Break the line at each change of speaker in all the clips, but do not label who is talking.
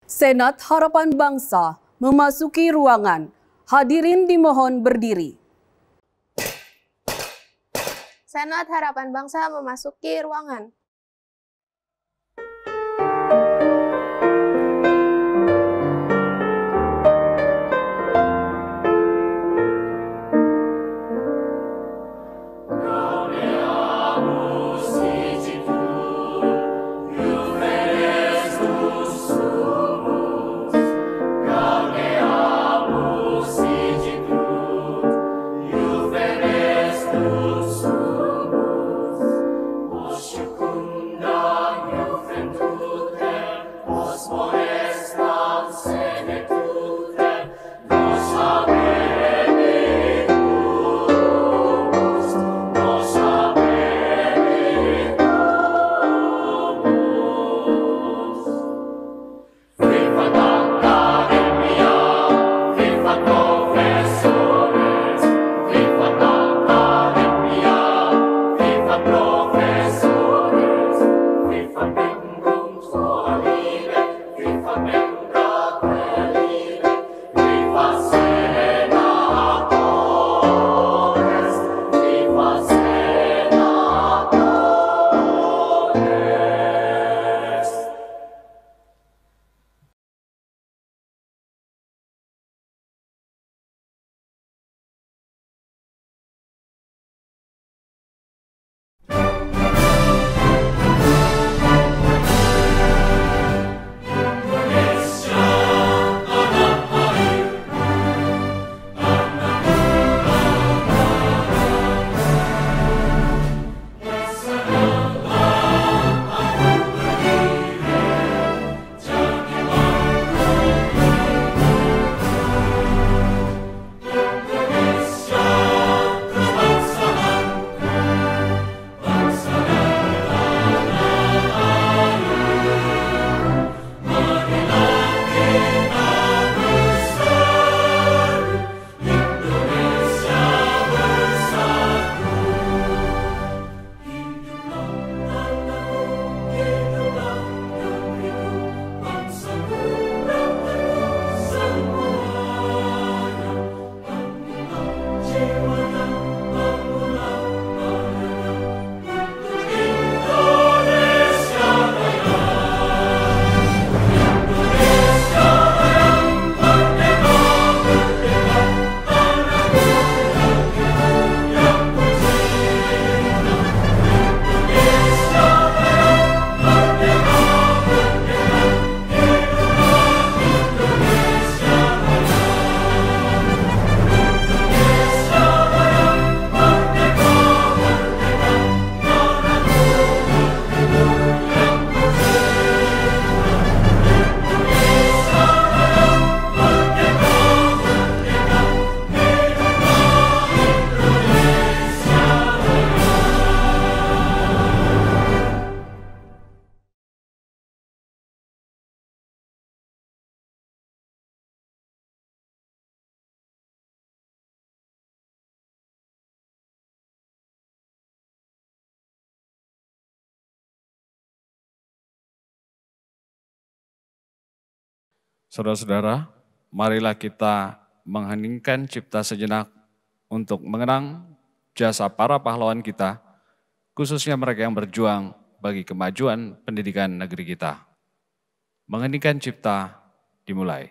Senat Harapan Bangsa memasuki ruangan. Hadirin dimohon berdiri.
Senat Harapan Bangsa memasuki ruangan.
Saudara-saudara, marilah kita mengheningkan cipta sejenak untuk mengenang jasa para pahlawan kita, khususnya mereka yang berjuang bagi kemajuan pendidikan negeri kita. Mengheningkan cipta dimulai.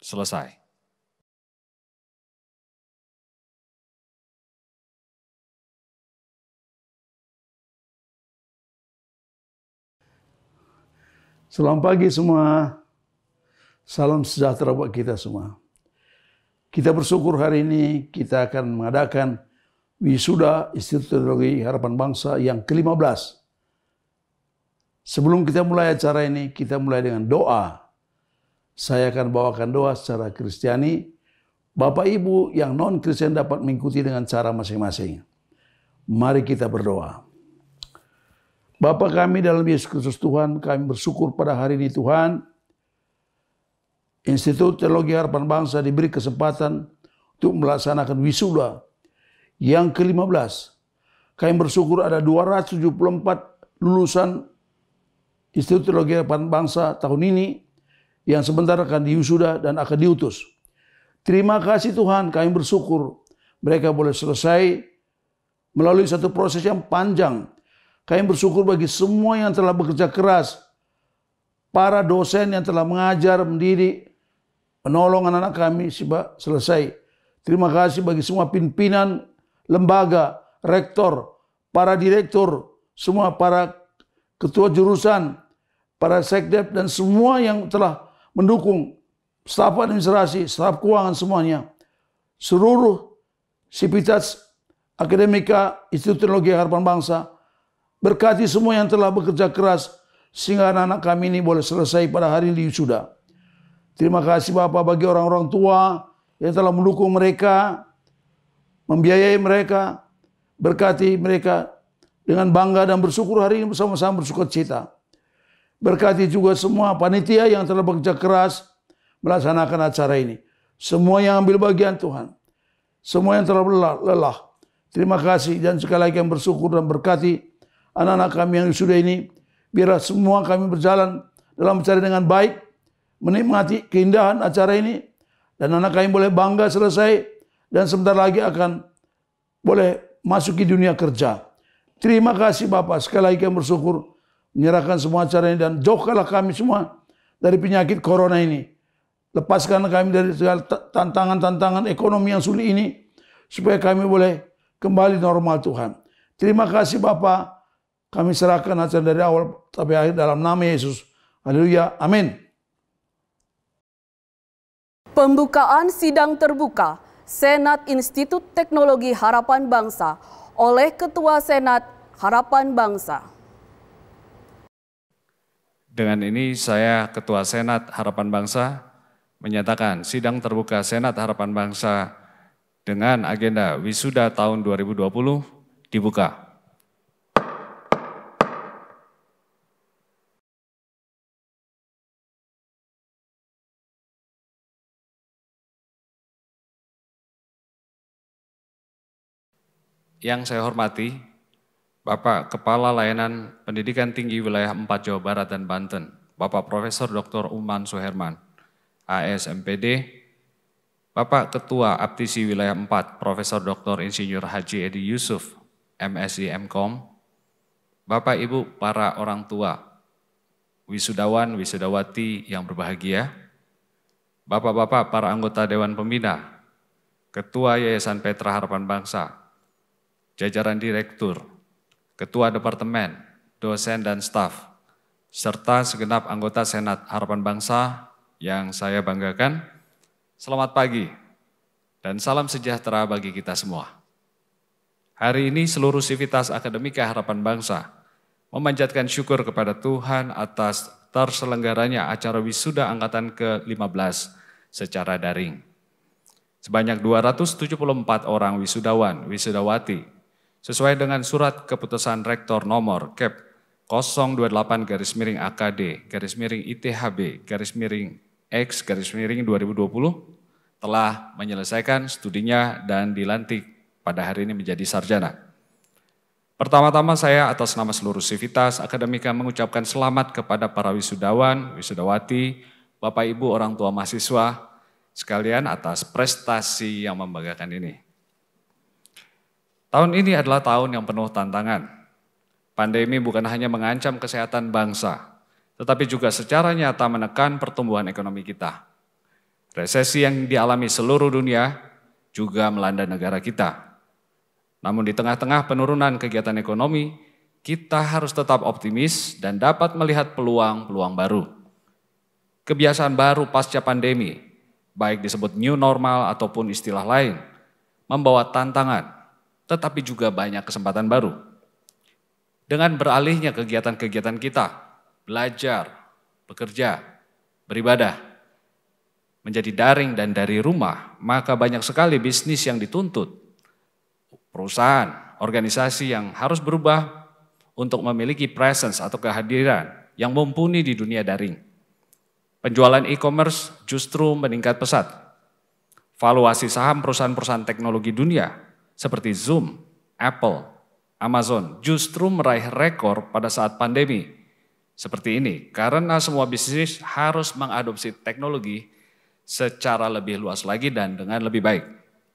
Selesai.
Selamat pagi semua. Salam sejahtera buat kita semua. Kita bersyukur hari ini kita akan mengadakan wisuda Institut Teknologi Harapan Bangsa yang ke-15. Sebelum kita mulai acara ini, kita mulai dengan doa. Saya akan bawakan doa secara Kristiani. Bapak Ibu yang non-Kristen dapat mengikuti dengan cara masing-masing. Mari kita berdoa. Bapa kami dalam Yesus Kristus Tuhan, kami bersyukur pada hari ini Tuhan, Institut Teknologi Harapan Bangsa diberi kesempatan untuk melaksanakan wisuda yang ke-15. Kami bersyukur ada 274 lulusan Institut Teknologi Harapan Bangsa tahun ini yang sebentar akan diwisuda dan akan diutus. Terima kasih Tuhan, kami bersyukur mereka boleh selesai melalui satu proses yang panjang. Kami bersyukur bagi semua yang telah bekerja keras, para dosen yang telah mengajar, mendidik, menolong anak-anak kami selesai. Terima kasih bagi semua pimpinan lembaga, rektor, para direktur, semua para ketua jurusan, para sekdep dan semua yang telah mendukung, staf administrasi, staf keuangan semuanya. Seluruh sivitas akademika Institut Teknologi Harapan Bangsa, berkati semua yang telah bekerja keras sehingga anak-anak kami ini boleh selesai pada hari ini wisuda. Terima kasih Bapak bagi orang-orang tua yang telah mendukung mereka, membiayai mereka, berkati mereka dengan bangga dan bersyukur hari ini bersama-sama bersukacita. Berkati juga semua panitia yang telah bekerja keras melaksanakan acara ini. Semua yang ambil bagian Tuhan, semua yang telah lelah. Terima kasih dan sekali lagi yang bersyukur dan berkati anak-anak kami yang sudah ini, biarlah semua kami berjalan dalam acara dengan baik, menikmati keindahan acara ini, dan anak kami boleh bangga selesai, dan sebentar lagi akan boleh masuki dunia kerja. Terima kasih Bapak, sekali lagi kami bersyukur, menyerahkan semua acara ini, dan jauhkanlah kami semua dari penyakit corona ini. Lepaskan kami dari segala tantangan-tantangan ekonomi yang sulit ini, supaya kami boleh kembali normal Tuhan. Terima kasih Bapak. Kami serahkan acara dari awal sampai akhir dalam nama Yesus. Haleluya. Amin.
Pembukaan sidang terbuka Senat Institut Teknologi Harapan Bangsa oleh Ketua Senat Harapan Bangsa.
Dengan ini saya Ketua Senat Harapan Bangsa menyatakan sidang terbuka Senat Harapan Bangsa dengan agenda wisuda tahun 2020 dibuka. Yang saya hormati, Bapak Kepala Layanan Pendidikan Tinggi Wilayah 4 Jawa Barat dan Banten, Bapak Profesor Dr. Uman Suherman, ASMPD, Bapak Ketua Aptisi Wilayah 4, Profesor Dr. Insinyur Haji Edi Yusuf, MSI MKom, Bapak Ibu para orang tua, wisudawan, wisudawati yang berbahagia, Bapak-bapak para anggota Dewan Pembina, Ketua Yayasan Petra Harapan Bangsa, jajaran direktur, ketua departemen, dosen dan staf, serta segenap anggota Senat Harapan Bangsa yang saya banggakan, selamat pagi dan salam sejahtera bagi kita semua. Hari ini seluruh sivitas akademika Harapan Bangsa memanjatkan syukur kepada Tuhan atas terselenggaranya acara wisuda angkatan ke-15 secara daring. Sebanyak 274 orang wisudawan, wisudawati, sesuai dengan surat keputusan Rektor nomor KEP 028-AKD-ITHB-X-2020 telah menyelesaikan studinya dan dilantik pada hari ini menjadi sarjana. Pertama-tama saya atas nama seluruh sivitas akademika mengucapkan selamat kepada para wisudawan, wisudawati, Bapak Ibu orang tua mahasiswa sekalian atas prestasi yang membanggakan ini. Tahun ini adalah tahun yang penuh tantangan. Pandemi bukan hanya mengancam kesehatan bangsa, tetapi juga secara nyata menekan pertumbuhan ekonomi kita. Resesi yang dialami seluruh dunia juga melanda negara kita. Namun di tengah-tengah penurunan kegiatan ekonomi, kita harus tetap optimis dan dapat melihat peluang-peluang baru. Kebiasaan baru pasca pandemi, baik disebut new normal ataupun istilah lain, membawa tantangan, tetapi juga banyak kesempatan baru. Dengan beralihnya kegiatan-kegiatan kita, belajar, bekerja, beribadah, menjadi daring dan dari rumah, maka banyak sekali bisnis yang dituntut. Perusahaan, organisasi yang harus berubah untuk memiliki presence atau kehadiran yang mumpuni di dunia daring. Penjualan e-commerce justru meningkat pesat. Valuasi saham perusahaan-perusahaan teknologi dunia seperti Zoom, Apple, Amazon justru meraih rekor pada saat pandemi. Seperti ini, karena semua bisnis harus mengadopsi teknologi secara lebih luas lagi dan dengan lebih baik.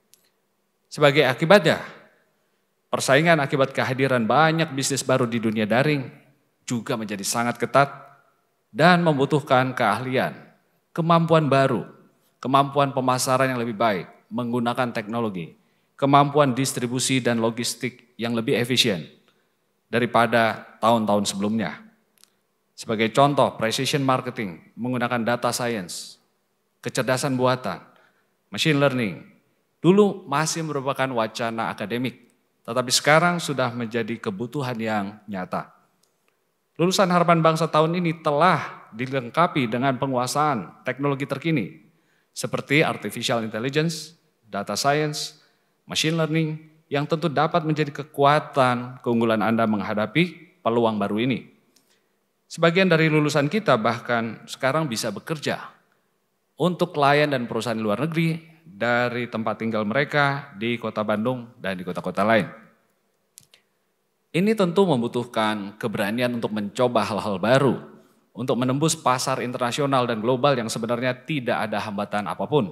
Sebagai akibatnya, persaingan akibat kehadiran banyak bisnis baru di dunia daring juga menjadi sangat ketat dan membutuhkan keahlian, kemampuan baru, kemampuan pemasaran yang lebih baik, menggunakan teknologi, kemampuan distribusi dan logistik yang lebih efisien daripada tahun-tahun sebelumnya. Sebagai contoh, precision marketing menggunakan data science, kecerdasan buatan, machine learning, dulu masih merupakan wacana akademik, tetapi sekarang sudah menjadi kebutuhan yang nyata. Lulusan Harapan Bangsa tahun ini telah dilengkapi dengan penguasaan teknologi terkini, seperti artificial intelligence, data science, machine learning, yang tentu dapat menjadi kekuatan keunggulan Anda menghadapi peluang baru ini. Sebagian dari lulusan kita bahkan sekarang bisa bekerja untuk klien dan perusahaan di luar negeri dari tempat tinggal mereka di kota Bandung dan di kota-kota lain. Ini tentu membutuhkan keberanian untuk mencoba hal-hal baru, untuk menembus pasar internasional dan global yang sebenarnya tidak ada hambatan apapun.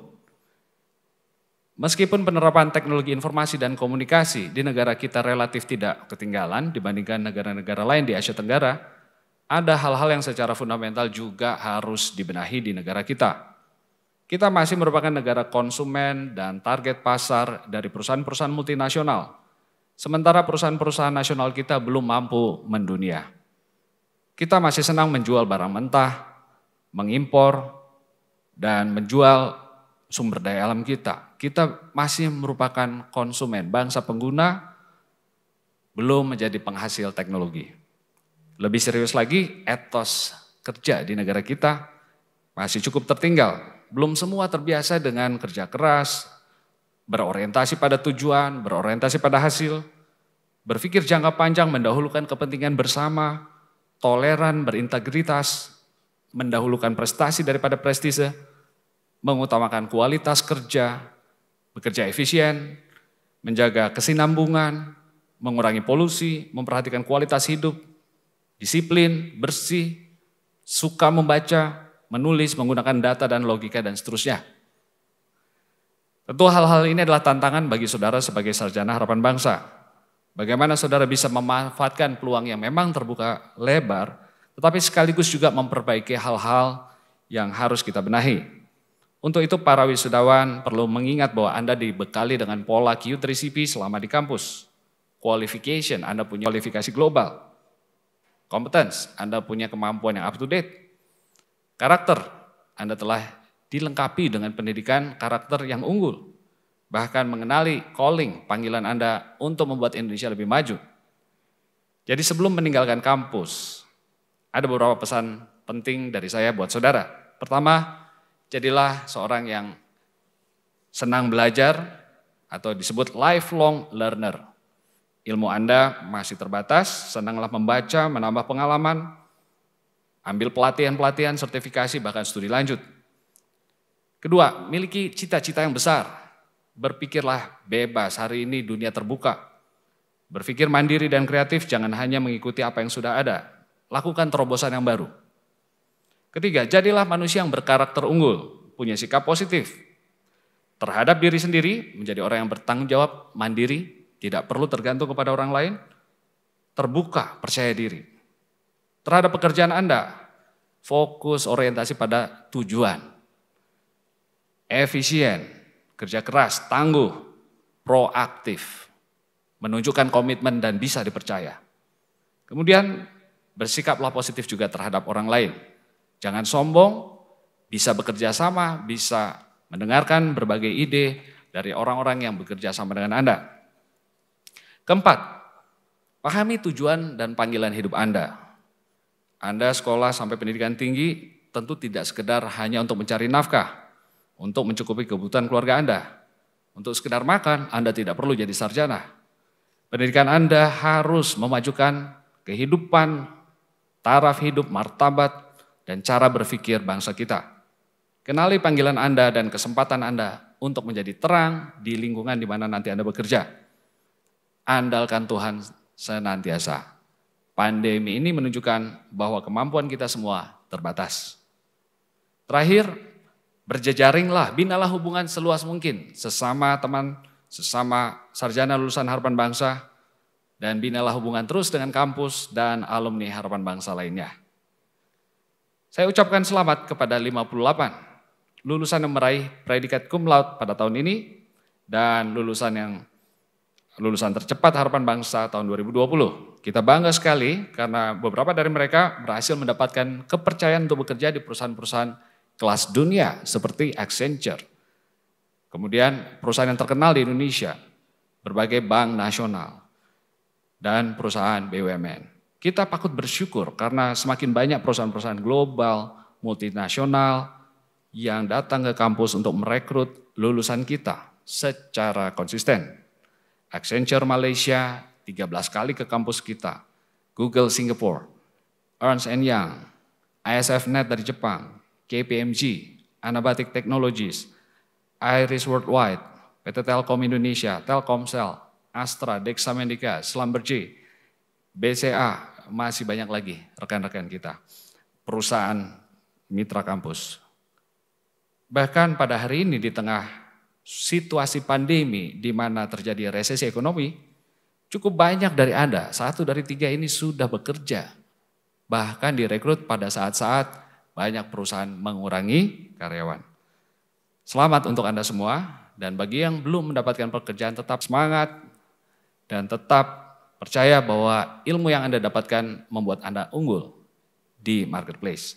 Meskipun penerapan teknologi informasi dan komunikasi di negara kita relatif tidak ketinggalan dibandingkan negara-negara lain di Asia Tenggara, ada hal-hal yang secara fundamental juga harus dibenahi di negara kita. Kita masih merupakan negara konsumen dan target pasar dari perusahaan-perusahaan multinasional, sementara perusahaan-perusahaan nasional kita belum mampu mendunia. Kita masih senang menjual barang mentah, mengimpor, dan menjual sumber daya alam kita. Kita masih merupakan konsumen, bangsa pengguna, belum menjadi penghasil teknologi. Lebih serius lagi, etos kerja di negara kita masih cukup tertinggal. Belum semua terbiasa dengan kerja keras, berorientasi pada tujuan, berorientasi pada hasil, berpikir jangka panjang, mendahulukan kepentingan bersama, toleran, berintegritas, mendahulukan prestasi daripada prestise, mengutamakan kualitas kerja, bekerja efisien, menjaga kesinambungan, mengurangi polusi, memperhatikan kualitas hidup, disiplin, bersih, suka membaca, menulis, menggunakan data dan logika dan seterusnya. Tentu hal-hal ini adalah tantangan bagi saudara sebagai sarjana Harapan Bangsa. Bagaimana saudara bisa memanfaatkan peluang yang memang terbuka lebar, tetapi sekaligus juga memperbaiki hal-hal yang harus kita benahi. Untuk itu para wisudawan perlu mengingat bahwa Anda dibekali dengan pola Q3CP selama di kampus. Qualification, Anda punya kualifikasi global. Competence, Anda punya kemampuan yang up to date. Karakter, Anda telah dilengkapi dengan pendidikan karakter yang unggul. Bahkan mengenali calling, panggilan Anda untuk membuat Indonesia lebih maju. Jadi sebelum meninggalkan kampus, ada beberapa pesan penting dari saya buat saudara. Pertama, jadilah seorang yang senang belajar atau disebut lifelong learner. Ilmu Anda masih terbatas, senanglah membaca, menambah pengalaman, ambil pelatihan-pelatihan, sertifikasi, bahkan studi lanjut. Kedua, miliki cita-cita yang besar. Berpikirlah bebas, hari ini dunia terbuka. Berpikir mandiri dan kreatif, jangan hanya mengikuti apa yang sudah ada. Lakukan terobosan yang baru. Ketiga, jadilah manusia yang berkarakter unggul, punya sikap positif. Terhadap diri sendiri, menjadi orang yang bertanggung jawab, mandiri, tidak perlu tergantung kepada orang lain, terbuka, percaya diri. Terhadap pekerjaan Anda, fokus orientasi pada tujuan. efisien, kerja keras, tangguh, proaktif, menunjukkan komitmen dan bisa dipercaya. Kemudian bersikaplah positif juga terhadap orang lain. Jangan sombong, bisa bekerja sama, bisa mendengarkan berbagai ide dari orang-orang yang bekerja sama dengan Anda. Keempat, pahami tujuan dan panggilan hidup Anda. Anda sekolah sampai pendidikan tinggi tentu tidak sekedar hanya untuk mencari nafkah, untuk mencukupi kebutuhan keluarga Anda. Untuk sekedar makan, Anda tidak perlu jadi sarjana. Pendidikan Anda harus memajukan kehidupan, taraf hidup, martabat, dan cara berpikir bangsa kita. Kenali panggilan Anda dan kesempatan Anda untuk menjadi terang di lingkungan di mana nanti Anda bekerja. Andalkan Tuhan senantiasa. Pandemi ini menunjukkan bahwa kemampuan kita semua terbatas. Terakhir, berjejaringlah, binalah hubungan seluas mungkin sesama teman, sesama sarjana lulusan Harapan Bangsa, dan binalah hubungan terus dengan kampus dan alumni Harapan Bangsa lainnya. Saya ucapkan selamat kepada 58 lulusan yang meraih predikat cum laude pada tahun ini dan lulusan tercepat Harapan Bangsa tahun 2020. Kita bangga sekali karena beberapa dari mereka berhasil mendapatkan kepercayaan untuk bekerja di perusahaan-perusahaan kelas dunia seperti Accenture. Kemudian perusahaan yang terkenal di Indonesia, berbagai bank nasional, dan perusahaan BUMN. Kita patut bersyukur karena semakin banyak perusahaan-perusahaan global, multinasional yang datang ke kampus untuk merekrut lulusan kita secara konsisten. Accenture Malaysia 13 kali ke kampus kita, Google Singapore, Ernst & Young, ISF-Net dari Jepang, KPMG, Anabatic Technologies, Iris Worldwide, PT Telkom Indonesia, Telkomsel, Astra, Dexamedica, Schlumberger, BCA, masih banyak lagi rekan-rekan kita, perusahaan mitra kampus. Bahkan pada hari ini di tengah situasi pandemi di mana terjadi resesi ekonomi, cukup banyak dari Anda, 1 dari 3 ini sudah bekerja. Bahkan direkrut pada saat-saat banyak perusahaan mengurangi karyawan. Selamat untuk Anda semua, dan bagi yang belum mendapatkan pekerjaan tetap semangat, dan tetap percaya bahwa ilmu yang Anda dapatkan membuat Anda unggul di marketplace.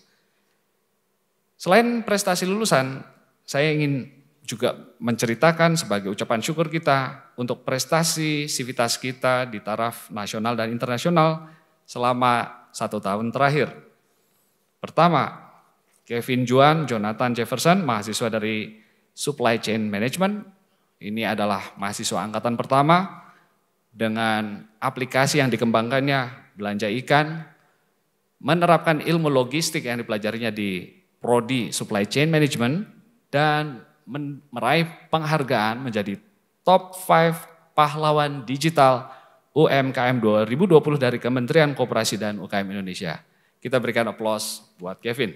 Selain prestasi lulusan, saya ingin juga menceritakan sebagai ucapan syukur kita untuk prestasi sivitas kita di taraf nasional dan internasional selama 1 tahun terakhir. Pertama, Kevin Juan Jonathan Jefferson, mahasiswa dari Supply Chain Management. Ini adalah mahasiswa angkatan pertama dengan aplikasi yang dikembangkannya, belanja ikan, menerapkan ilmu logistik yang dipelajarinya di Prodi Supply Chain Management, dan meraih penghargaan menjadi top 5 pahlawan digital UMKM 2020 dari Kementerian Koperasi dan UKM Indonesia. Kita berikan aplaus buat Kevin.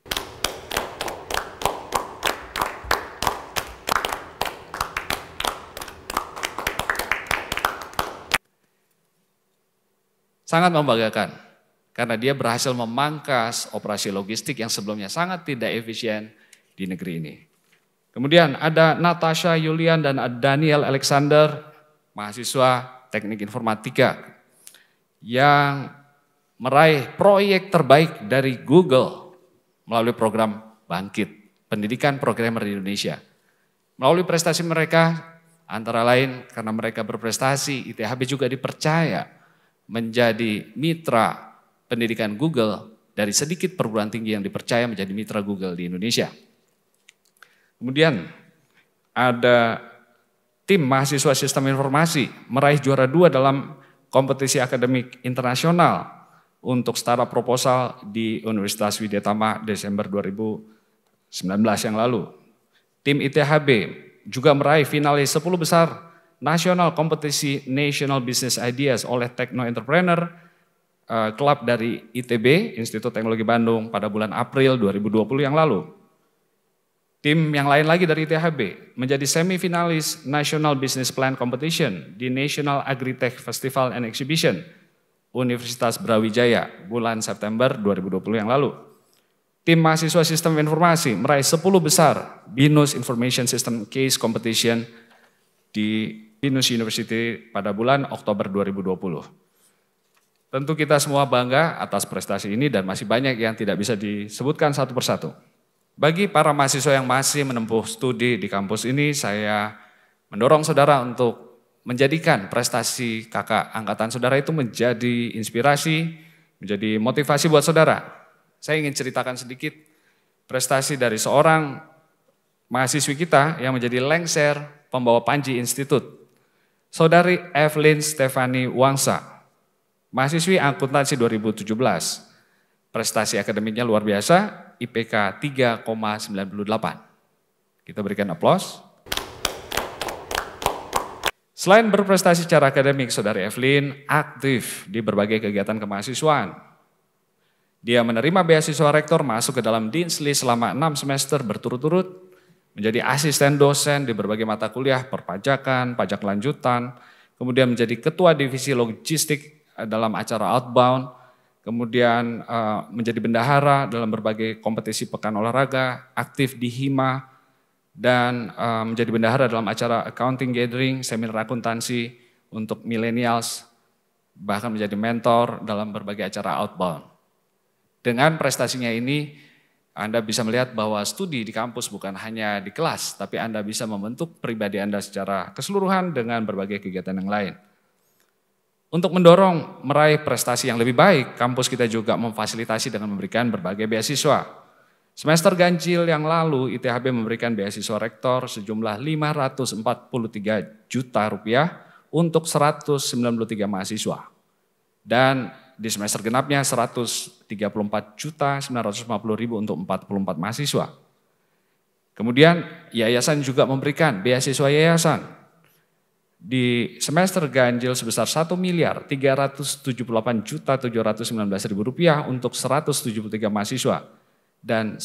Sangat membanggakan karena dia berhasil memangkas operasi logistik yang sebelumnya sangat tidak efisien di negeri ini. Kemudian ada Natasha Yulian dan Daniel Alexander, mahasiswa teknik informatika yang meraih proyek terbaik dari Google melalui program Bangkit, pendidikan programmer di Indonesia. Melalui prestasi mereka, antara lain karena mereka berprestasi, ITHB juga dipercaya menjadi mitra pendidikan Google dari sedikit perguruan tinggi yang dipercaya menjadi mitra Google di Indonesia. Kemudian ada tim mahasiswa sistem informasi meraih juara 2 dalam kompetisi akademik internasional untuk startup proposal di Universitas Widyatama Desember 2019 yang lalu. Tim ITHB juga meraih finalis 10 besar nasional kompetisi National Business Ideas oleh Techno Entrepreneur Club dari ITB, Institut Teknologi Bandung pada bulan April 2020 yang lalu. Tim yang lain lagi dari ITHB menjadi semifinalis National Business Plan Competition di National Agritech Festival and Exhibition Universitas Brawijaya bulan September 2020 yang lalu. Tim mahasiswa sistem informasi meraih 10 besar BINUS Information System Case Competition di BINUS University pada bulan Oktober 2020. Tentu kita semua bangga atas prestasi ini dan masih banyak yang tidak bisa disebutkan satu persatu. Bagi para mahasiswa yang masih menempuh studi di kampus ini, saya mendorong saudara untuk menjadikan prestasi kakak angkatan saudara itu menjadi inspirasi, menjadi motivasi buat saudara. Saya ingin ceritakan sedikit prestasi dari seorang mahasiswi kita yang menjadi lengser pembawa Panji Institute. Saudari Evelyn Stefani Wangsa, mahasiswi akuntansi 2017. Prestasi akademiknya luar biasa, IPK 3,98. Kita berikan aplaus. Selain berprestasi secara akademik, Saudari Evelyn aktif di berbagai kegiatan kemahasiswaan. Dia menerima beasiswa rektor masuk ke dalam Dinsli selama 6 semester berturut-turut, menjadi asisten dosen di berbagai mata kuliah perpajakan, pajak lanjutan, kemudian menjadi ketua divisi logistik dalam acara outbound, kemudian menjadi bendahara dalam berbagai kompetisi pekan olahraga, aktif di HIMA, dan menjadi bendahara dalam acara accounting gathering, seminar akuntansi untuk millennials, bahkan menjadi mentor dalam berbagai acara outbound. Dengan prestasinya ini, Anda bisa melihat bahwa studi di kampus bukan hanya di kelas, tapi Anda bisa membentuk pribadi Anda secara keseluruhan dengan berbagai kegiatan yang lain. Untuk mendorong meraih prestasi yang lebih baik, kampus kita juga memfasilitasi dengan memberikan berbagai beasiswa. Semester ganjil yang lalu, ITHB memberikan beasiswa rektor sejumlah Rp543 juta untuk 193 mahasiswa. Dan di semester genapnya Rp134.950.000 untuk 44 mahasiswa. Kemudian yayasan juga memberikan beasiswa yayasan di semester ganjil sebesar Rp1.378.719.000 untuk 173 mahasiswa dan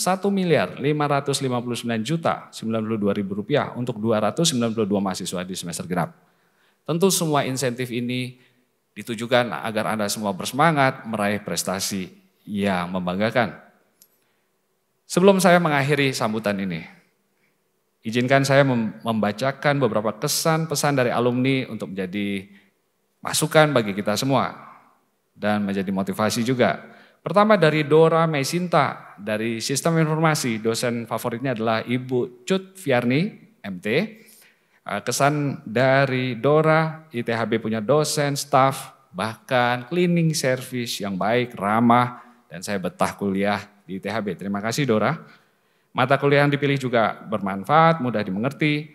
Rp1.559.092.000 untuk 292 mahasiswa di semester genap. Tentu semua insentif ini ditujukan agar Anda semua bersemangat meraih prestasi yang membanggakan. Sebelum saya mengakhiri sambutan ini, izinkan saya membacakan beberapa kesan pesan dari alumni untuk menjadi masukan bagi kita semua dan menjadi motivasi juga. Pertama dari Dora Mesinta dari Sistem Informasi, dosen favoritnya adalah Ibu Cut Fiarni, MT. Kesan dari Dora, ITHB punya dosen, staf, bahkan cleaning service yang baik, ramah, dan saya betah kuliah di ITHB. Terima kasih Dora. Mata kuliah yang dipilih juga bermanfaat, mudah dimengerti.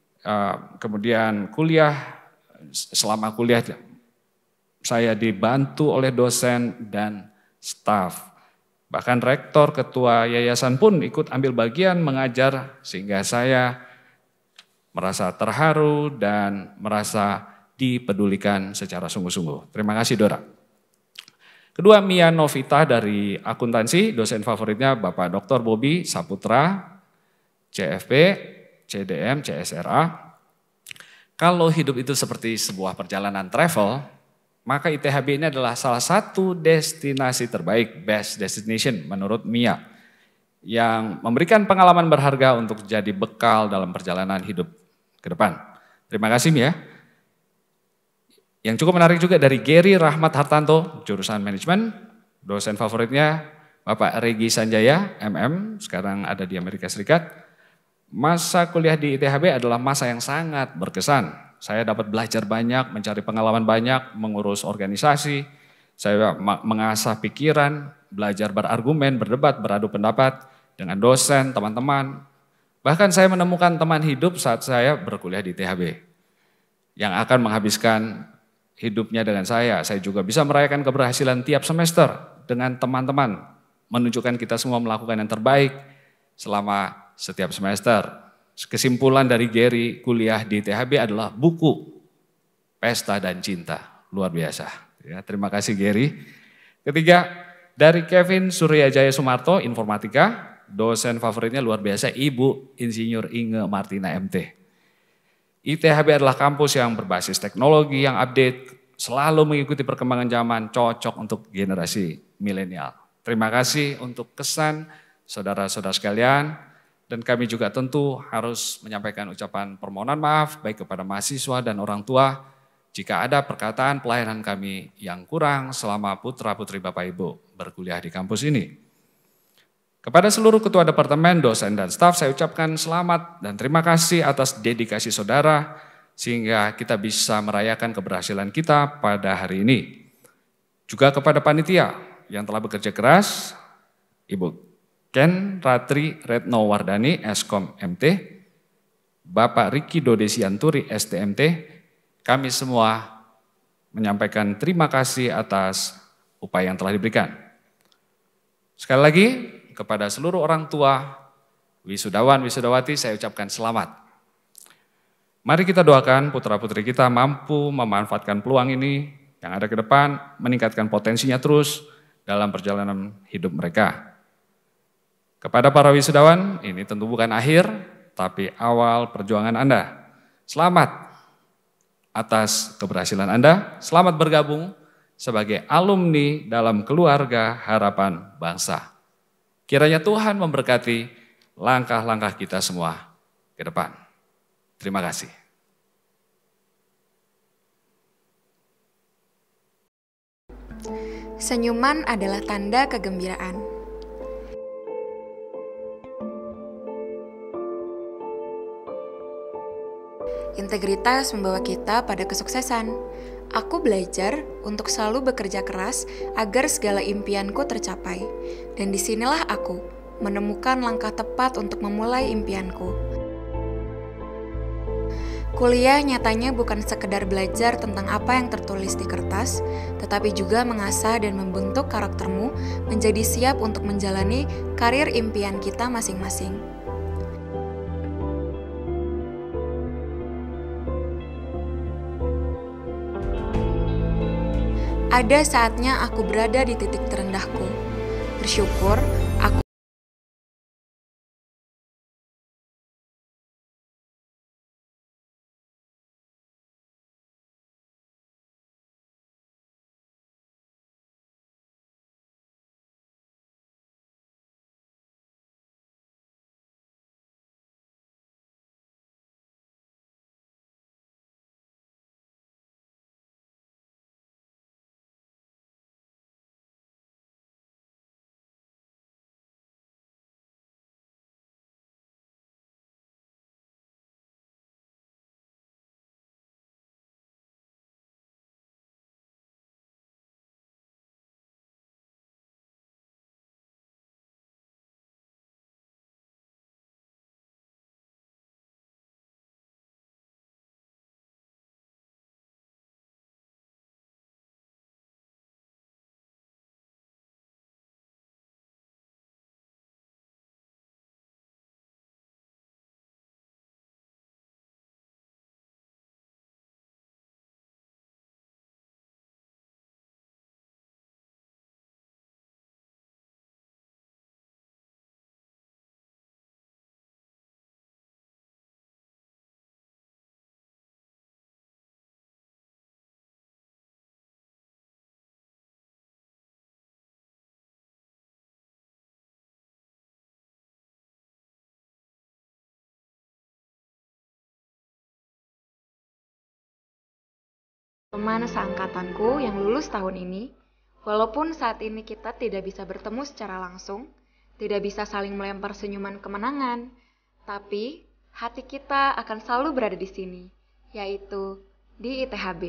Kemudian selama kuliah saya dibantu oleh dosen dan staf. Bahkan rektor, ketua yayasan pun ikut ambil bagian mengajar sehingga saya merasa terharu dan merasa dipedulikan secara sungguh-sungguh. Terima kasih Dora. Kedua, Mia Novita dari akuntansi, dosen favoritnya Bapak Dr. Bobi Saputra, CFP, CDM, CSRA. Kalau hidup itu seperti sebuah perjalanan travel, maka ITHB ini adalah salah satu destinasi terbaik, best destination menurut Mia, yang memberikan pengalaman berharga untuk jadi bekal dalam perjalanan hidup ke depan. Terima kasih Mia. Yang cukup menarik juga dari Gary Rahmat Hartanto, jurusan manajemen, dosen favoritnya Bapak Regi Sanjaya, MM, sekarang ada di Amerika Serikat. Masa kuliah di ITHB adalah masa yang sangat berkesan. Saya dapat belajar banyak, mencari pengalaman banyak, mengurus organisasi, saya mengasah pikiran, belajar berargumen, berdebat, beradu pendapat dengan dosen, teman-teman. Bahkan saya menemukan teman hidup saat saya berkuliah di ITHB yang akan menghabiskan hidupnya dengan saya. Saya juga bisa merayakan keberhasilan tiap semester dengan teman-teman, menunjukkan kita semua melakukan yang terbaik selama setiap semester. Kesimpulan dari Gary kuliah di ITHB adalah buku Pesta dan Cinta. Luar biasa. Ya, terima kasih Gary. Ketiga, dari Kevin Suryajaya Sumarto, informatika. Dosen favoritnya luar biasa, Ibu Insinyur Inge Martina MT. ITHB adalah kampus yang berbasis teknologi, yang update, selalu mengikuti perkembangan zaman, cocok untuk generasi milenial. Terima kasih untuk kesan saudara-saudara sekalian, dan kami juga tentu harus menyampaikan ucapan permohonan maaf baik kepada mahasiswa dan orang tua jika ada perkataan pelayanan kami yang kurang selama putra-putri Bapak Ibu berkuliah di kampus ini. Kepada seluruh ketua departemen, dosen, dan staf saya ucapkan selamat dan terima kasih atas dedikasi saudara sehingga kita bisa merayakan keberhasilan kita pada hari ini. Juga kepada panitia yang telah bekerja keras, Ibu Ken Ratri Retno Wardani, Eskom MT, Bapak Riki Dodesianturi, STMT, kami semua menyampaikan terima kasih atas upaya yang telah diberikan. Sekali lagi, kepada seluruh orang tua, wisudawan, wisudawati, saya ucapkan selamat. Mari kita doakan putra-putri kita mampu memanfaatkan peluang ini yang ada ke depan, meningkatkan potensinya terus dalam perjalanan hidup mereka. Kepada para wisudawan, ini tentu bukan akhir, tapi awal perjuangan Anda. Selamat atas keberhasilan Anda, selamat bergabung sebagai alumni dalam keluarga harapan bangsa. Kiranya Tuhan memberkati langkah-langkah kita semua ke depan. Terima kasih.
Senyuman adalah tanda kegembiraan. Integritas membawa kita pada kesuksesan. Aku belajar untuk selalu bekerja keras agar segala impianku tercapai. Dan disinilah aku menemukan langkah tepat untuk memulai impianku. Kuliah nyatanya bukan sekedar belajar tentang apa yang tertulis di kertas, tetapi juga mengasah dan membentuk karaktermu menjadi siap untuk menjalani karir impian kita masing-masing. Ada saatnya aku berada di titik terendahku. Bersyukur, aku teman seangkatanku yang lulus tahun ini, walaupun saat ini kita tidak bisa bertemu secara langsung, tidak bisa saling melempar senyuman kemenangan, tapi hati kita akan selalu berada di sini, yaitu di ITHB.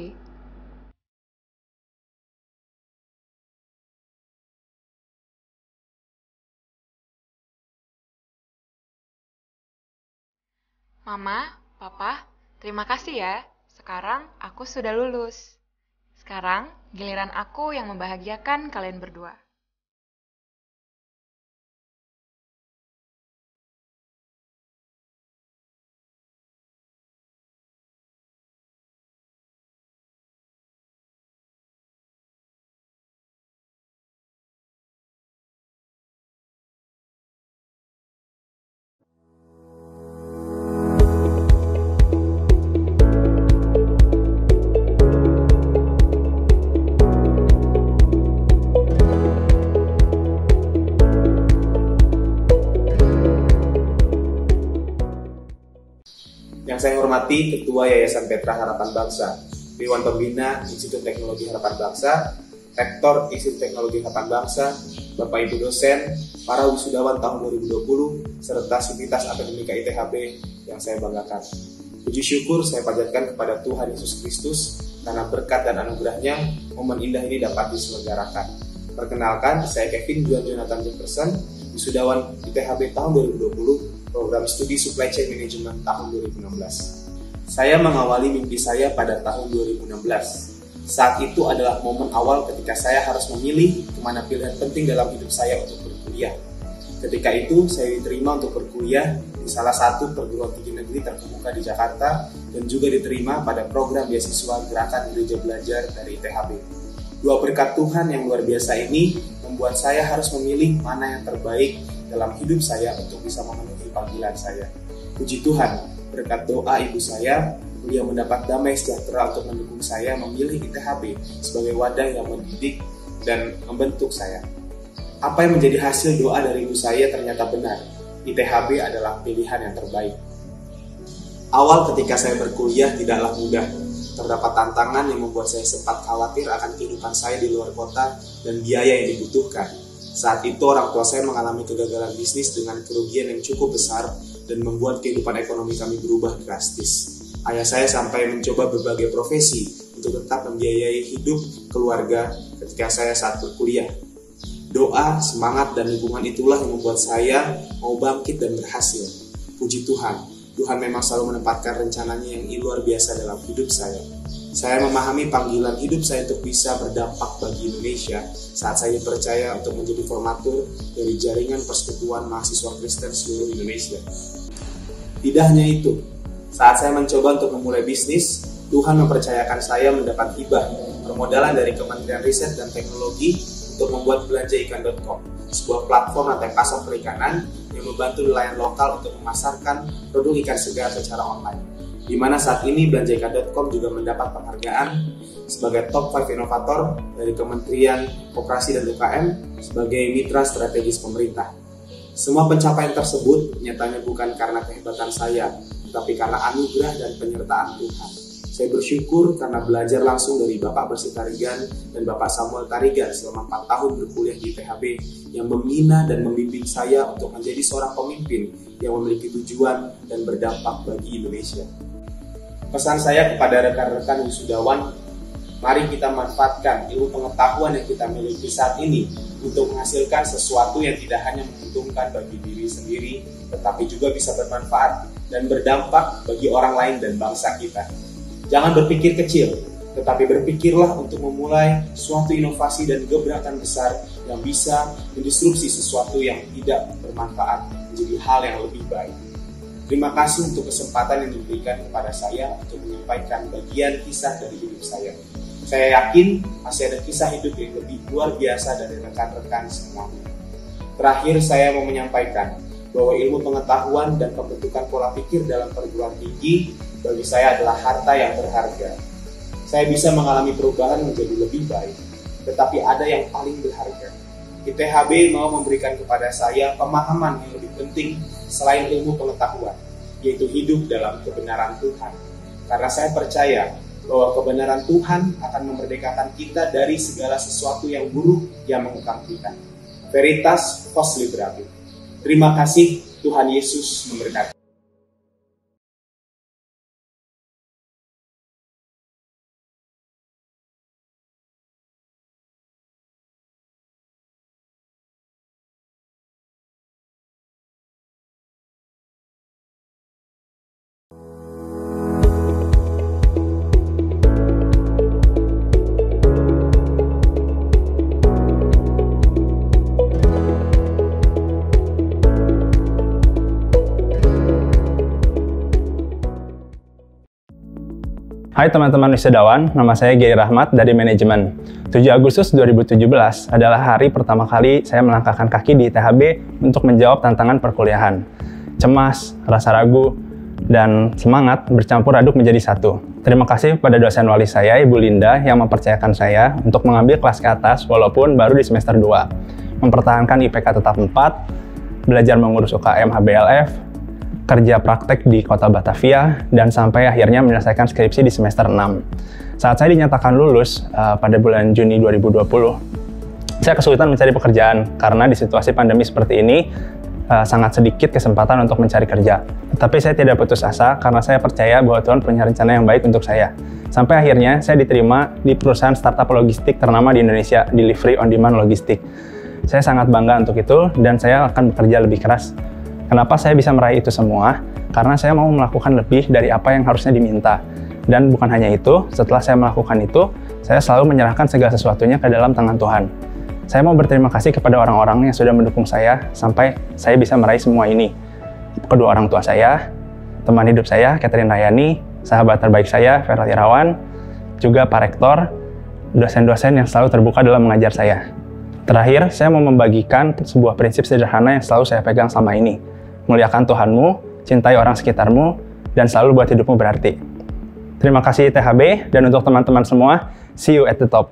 Mama, Papa, terima kasih ya. Sekarang aku sudah lulus. Sekarang giliran aku yang membahagiakan kalian berdua.
Yang saya hormati Ketua Yayasan Petra Harapan Bangsa, Dewan Pembina Institut Teknologi Harapan Bangsa, Rektor Institut Teknologi Harapan Bangsa, Bapak Ibu dosen, para wisudawan tahun 2020, serta sivitas akademika ITHB yang saya banggakan. Puji syukur saya panjatkan kepada Tuhan Yesus Kristus karena berkat dan anugerahnya momen indah ini dapat diselenggarakan. Perkenalkan, saya Kevin Juan Jonathan Jefferson, wisudawan ITHB tahun 2020, program studi Supply Chain Management tahun 2016. Saya mengawali mimpi saya pada tahun 2016. Saat itu adalah momen awal ketika saya harus memilih kemana pilihan penting dalam hidup saya untuk berkuliah. Ketika itu, saya diterima untuk berkuliah di salah satu perguruan tinggi negeri terkemuka di Jakarta dan juga diterima pada program beasiswa Gerakan Gereja Belajar dari ITHB. Dua berkat Tuhan yang luar biasa ini membuat saya harus memilih mana yang terbaik dalam hidup saya untuk bisa memenuhi panggilan saya. Puji Tuhan, berkat doa ibu saya, beliau mendapat damai sejahtera untuk mendukung saya memilih ITHB sebagai wadah yang mendidik dan membentuk saya. Apa yang menjadi hasil doa dari ibu saya ternyata benar. ITHB adalah pilihan yang terbaik. Awal ketika saya berkuliah tidaklah mudah. Terdapat tantangan yang membuat saya sempat khawatir akan kehidupan saya di luar kota dan biaya yang dibutuhkan. Saat itu orang tua saya mengalami kegagalan bisnis dengan kerugian yang cukup besar dan membuat kehidupan ekonomi kami berubah drastis. Ayah saya sampai mencoba berbagai profesi untuk tetap membiayai hidup keluarga ketika saya saat berkuliah. Doa, semangat, dan dukungan itulah yang membuat saya mau bangkit dan berhasil. Puji Tuhan, Tuhan memang selalu menempatkan rencananya yang luar biasa dalam hidup saya. Saya memahami panggilan hidup saya untuk bisa berdampak bagi Indonesia saat saya dipercaya untuk menjadi formatur dari jaringan persekutuan mahasiswa Kristen seluruh Indonesia. Tidak hanya itu, saat saya mencoba untuk memulai bisnis, Tuhan mempercayakan saya mendapat hibah permodalan dari Kementerian Riset dan Teknologi untuk membuat belanjaikan.com, sebuah platform rantai pasok perikanan yang membantu nelayan lokal untuk memasarkan produk ikan segar secara online. Di mana saat ini belanjaikan.com juga mendapat penghargaan sebagai top 5 inovator dari Kementerian Koperasi dan UKM sebagai mitra strategis pemerintah. Semua pencapaian tersebut nyatanya bukan karena kehebatan saya, tetapi karena anugerah dan penyertaan Tuhan. Saya bersyukur karena belajar langsung dari Bapak Bersih Tarigan dan Bapak Samuel Tarigan selama 4 tahun berkuliah di ITHB yang membina dan membimbing saya untuk menjadi seorang pemimpin yang memiliki tujuan dan berdampak bagi Indonesia. Pesan saya kepada rekan-rekan wisudawan, mari kita manfaatkan ilmu pengetahuan yang kita miliki saat ini untuk menghasilkan sesuatu yang tidak hanya menguntungkan bagi diri sendiri, tetapi juga bisa bermanfaat dan berdampak bagi orang lain dan bangsa kita. Jangan berpikir kecil, tetapi berpikirlah untuk memulai suatu inovasi dan gebrakan besar yang bisa mendisrupsi sesuatu yang tidak bermanfaat menjadi hal yang lebih baik. Terima kasih untuk kesempatan yang diberikan kepada saya untuk menyampaikan bagian kisah dari hidup saya. Saya yakin masih ada kisah hidup yang lebih luar biasa dari rekan-rekan semuanya. Terakhir, saya mau menyampaikan bahwa ilmu pengetahuan dan pembentukan pola pikir dalam perguruan tinggi bagi saya adalah harta yang berharga. Saya bisa mengalami perubahan menjadi lebih baik, tetapi ada yang paling berharga. ITHB mau memberikan kepada saya pemahaman yang lebih penting selain ilmu pengetahuan, yaitu hidup dalam kebenaran Tuhan. Karena saya percaya bahwa kebenaran Tuhan akan memerdekakan kita dari segala sesuatu yang buruk yang mengekang kita. Veritas Vos Liberatum. Terima kasih, Tuhan Yesus memberkati.
Hai teman-teman wisudawan, nama saya Gary Rahmat dari Manajemen. 7 Agustus 2017 adalah hari pertama kali saya melangkahkan kaki di ITHB untuk menjawab tantangan perkuliahan. Cemas, rasa ragu, dan semangat bercampur aduk menjadi satu. Terima kasih pada dosen wali saya, Ibu Linda, yang mempercayakan saya untuk mengambil kelas ke atas walaupun baru di semester 2. Mempertahankan IPK tetap 4, belajar mengurus UKM HBLF, kerja praktek di kota Batavia, dan sampai akhirnya menyelesaikan skripsi di semester 6. Saat saya dinyatakan lulus pada bulan Juni 2020, saya kesulitan mencari pekerjaan karena di situasi pandemi seperti ini sangat sedikit kesempatan untuk mencari kerja. Tapi saya tidak putus asa karena saya percaya bahwa Tuhan punya rencana yang baik untuk saya. Sampai akhirnya saya diterima di perusahaan startup logistik ternama di Indonesia, Delivery on Demand Logistik. Saya sangat bangga untuk itu dan saya akan bekerja lebih keras. Kenapa saya bisa meraih itu semua? Karena saya mau melakukan lebih dari apa yang harusnya diminta. Dan bukan hanya itu, setelah saya melakukan itu, saya selalu menyerahkan segala sesuatunya ke dalam tangan Tuhan. Saya mau berterima kasih kepada orang-orang yang sudah mendukung saya sampai saya bisa meraih semua ini. Kedua orang tua saya, teman hidup saya, Catherine Rayani, sahabat terbaik saya, Vera Irawan, juga Pak Rektor, dosen-dosen yang selalu terbuka dalam mengajar saya. Terakhir, saya mau membagikan sebuah prinsip sederhana yang selalu saya pegang selama ini. Muliakan Tuhanmu, cintai orang sekitarmu, dan selalu buat hidupmu berarti. Terima kasih THB, dan untuk teman-teman semua, see you at the top.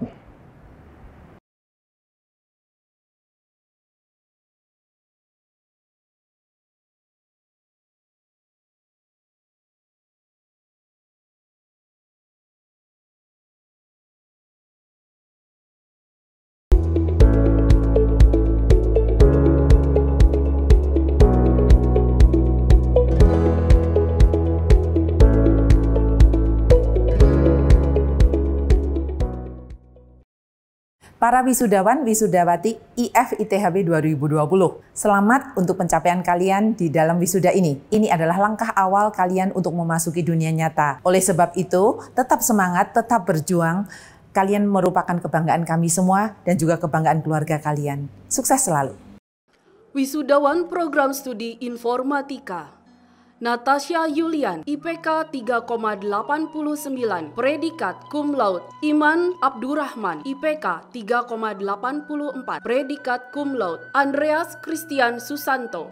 Para wisudawan wisudawati IF ITHB 2020, selamat untuk pencapaian kalian di dalam wisuda ini. Ini adalah langkah awal kalian untuk memasuki dunia nyata. Oleh sebab itu, tetap semangat, tetap berjuang. Kalian merupakan kebanggaan kami semua dan juga kebanggaan keluarga kalian. Sukses selalu.
Wisudawan Program Studi Informatika Natasha Yulian, IPK 3,89, predikat cum laude. Iman Abdurrahman, IPK 3,84, predikat cum laude. Andreas Christian Susanto.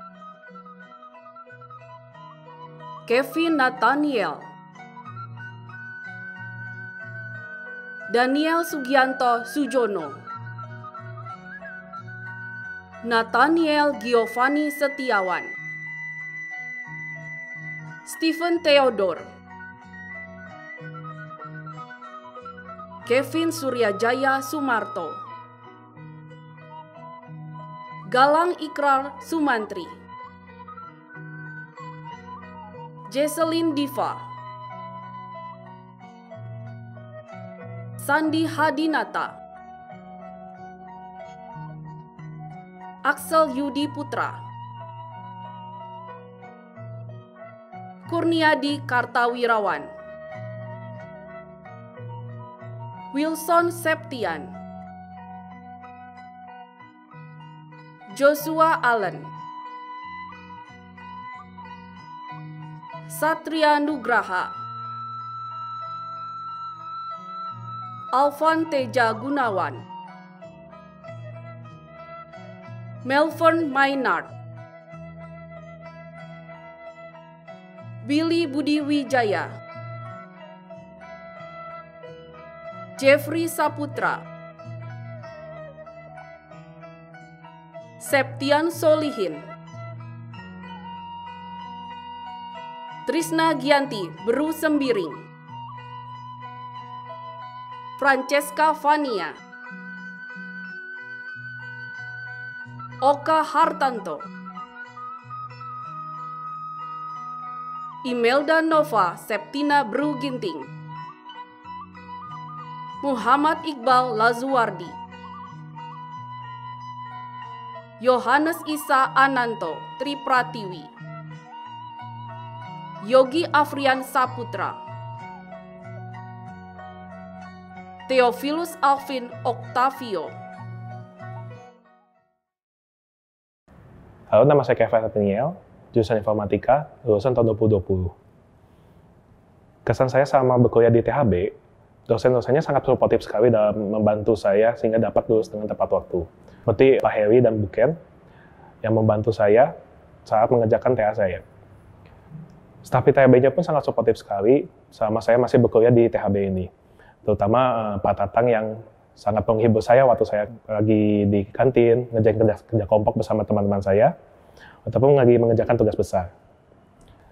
Kevin Nathaniel. Daniel Sugianto Sujono. Nathaniel Giovanni Setiawan. Stephen Theodore. Kevin Suryajaya Sumarto. Galang Ikrar Sumantri. Jesselyn Diva. Sandi Hadinata. Axel Yudi Putra. Kurniadi Kartawirawan. Wilson Septian. Joshua Allen. Satria Nugraha. Alvan Teja Gunawan. Melvin Maynard. Billy Budi Wijaya. Jeffrey Saputra. Septian Solihin. Trisna Gianti Beru Sembiring. Francesca Vania. Oka Hartanto. Imelda Nova Septina Bru Ginting. Muhammad Iqbal Lazuardi. Yohanes Isa Ananto Tripratiwi. Yogi Afrian Saputra. Theophilus Alvin Octavio.
Halo, nama saya Kevin Nathaniel, jurusan Informatika, lulusan tahun 2020. Kesan saya selama berkuliah di THB, dosen-dosennya sangat suportif sekali dalam membantu saya sehingga dapat lulus dengan tepat waktu. Seperti Pak Heri dan Bu Ken yang membantu saya saat mengerjakan TA saya. Staf THB-nya pun sangat suportif sekali selama saya masih berkuliah di THB ini. Terutama Pak Tatang yang sangat menghibur saya waktu saya lagi di kantin, ngerjain kerja kelompok bersama teman-teman saya, ataupun lagi mengerjakan tugas besar.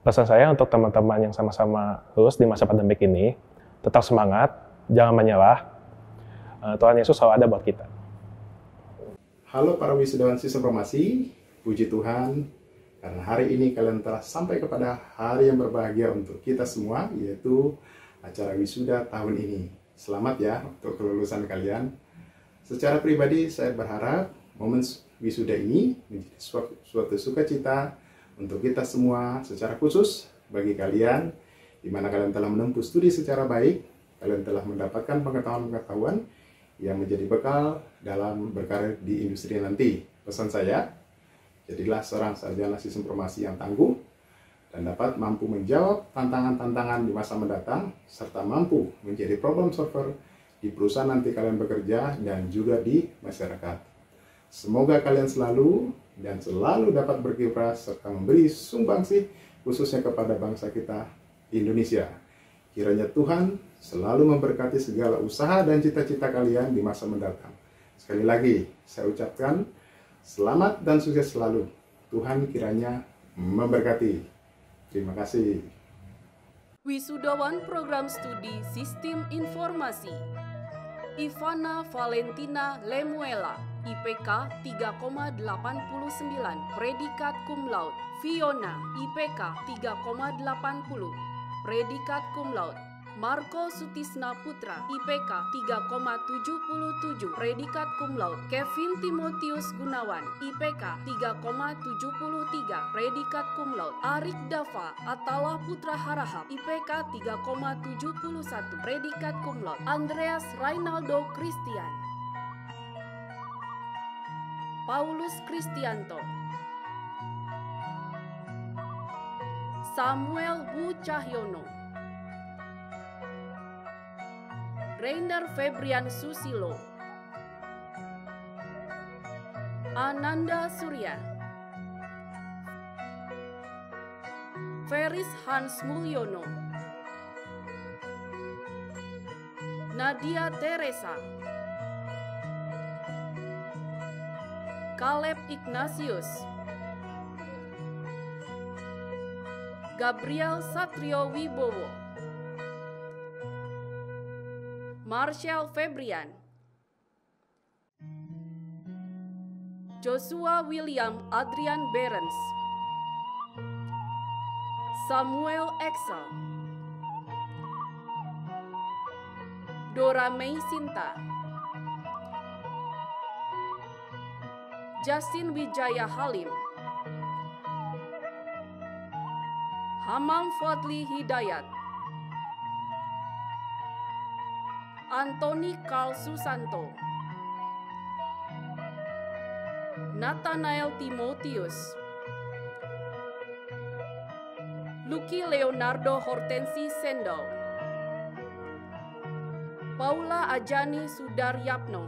Pesan saya untuk teman-teman yang sama-sama lulus di masa pandemik ini, tetap semangat, jangan menyerah. Tuhan Yesus selalu ada buat kita.
Halo para wisudawan sistem informasi, puji Tuhan, karena hari ini kalian telah sampai kepada hari yang berbahagia untuk kita semua, yaitu acara wisuda tahun ini. Selamat ya untuk kelulusan kalian. Secara pribadi saya berharap momen wisuda ini menjadi suatu sukacita untuk kita semua, secara khusus bagi kalian di mana kalian telah menempuh studi secara baik, kalian telah mendapatkan pengetahuan-pengetahuan yang menjadi bekal dalam berkarir di industri nanti. Pesan saya, jadilah seorang sarjana sistem informasi yang tangguh dan dapat mampu menjawab tantangan-tantangan di masa mendatang, serta mampu menjadi problem solver di perusahaan nanti kalian bekerja dan juga di masyarakat. Semoga kalian selalu dapat berkiprah serta memberi sumbangsih khususnya kepada bangsa kita Indonesia. Kiranya Tuhan selalu memberkati segala usaha dan cita-cita kalian di masa mendatang. Sekali lagi saya ucapkan selamat dan sukses selalu. Tuhan kiranya memberkati. Terima kasih.
Wisudawan Program Studi Sistem Informasi Ivana Valentina Lemuela, IPK 3,89, predikat cum laude. Fiona, IPK 3,80, predikat cum laude. Marco Sutisna Putra, IPK 3,77, predikat cum laude. Kevin Timotius Gunawan, IPK 3,73, predikat cum laude. Arik Dava Atala Putra Harahap, IPK 3,71, predikat cum laude. Andreas Rainaldo Christian. Paulus Kristianto. Samuel Wu Cahyono. Reiner Febrian Susilo. Ananda Surya. Feris Hans Mulyono. Nadia Teresa. Caleb Ignatius. Gabriel Satrio Wibowo. Marshall Febrian. Joshua William Adrian Berens. Samuel Excel. Dora May Sinta. Justin Wijaya Halim. Hamam Fadli Hidayat. Anthony Carl Susanto. Nathanael Timotius. Lucky Leonardo Hortensi Sendal. Paula Ajani Sudaryapno.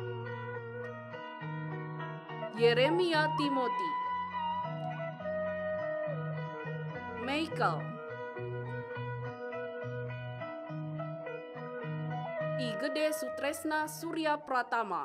Yeremia Timothy. Michael. Igede Sutresna Surya Pratama.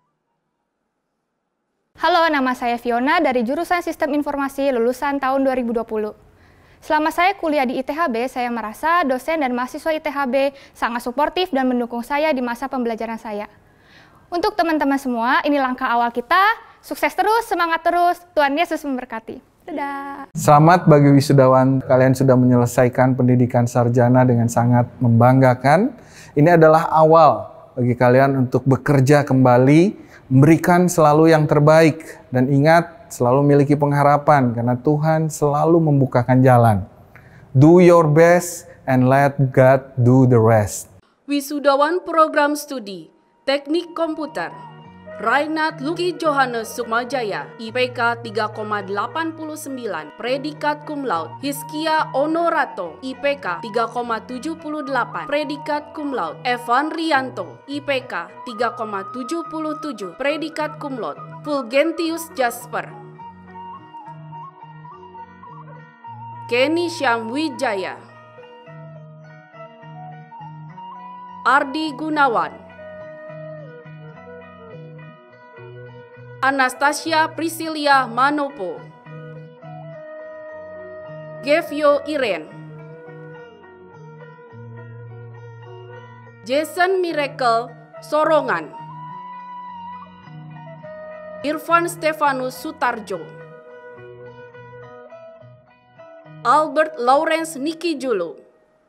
Halo, nama saya Fiona dari jurusan Sistem Informasi lulusan tahun 2020. Selama saya kuliah di ITHB, saya merasa dosen dan mahasiswa ITHB sangat suportif dan mendukung saya di masa pembelajaran saya. Untuk teman-teman semua, ini langkah awal kita. Sukses terus, semangat terus, Tuhan Yesus memberkati. Dadah.
Selamat bagi wisudawan, kalian sudah menyelesaikan pendidikan sarjana dengan sangat membanggakan. Ini adalah awal bagi kalian untuk bekerja kembali, memberikan selalu yang terbaik, dan ingat selalu memiliki pengharapan karena Tuhan selalu membukakan jalan. Do your best and let God do the rest.
Wisudawan Program Studi Teknik Komputer Rainat Luki Johannes Sukmajaya, IPK 3,89, predikat cum laude. Hiskia Onorato, IPK 3,78, predikat cum laude. Evan Rianto, IPK 3,77, predikat cum laude. Fulgentius Jasper. Kenny Syamwijaya. Ardi Gunawan. Anastasia Priscilia Manopo. Gevio Iren, Jason Miracle Sorongan, Irfan Stefanus Sutarjo, Albert Lawrence Niki Julu.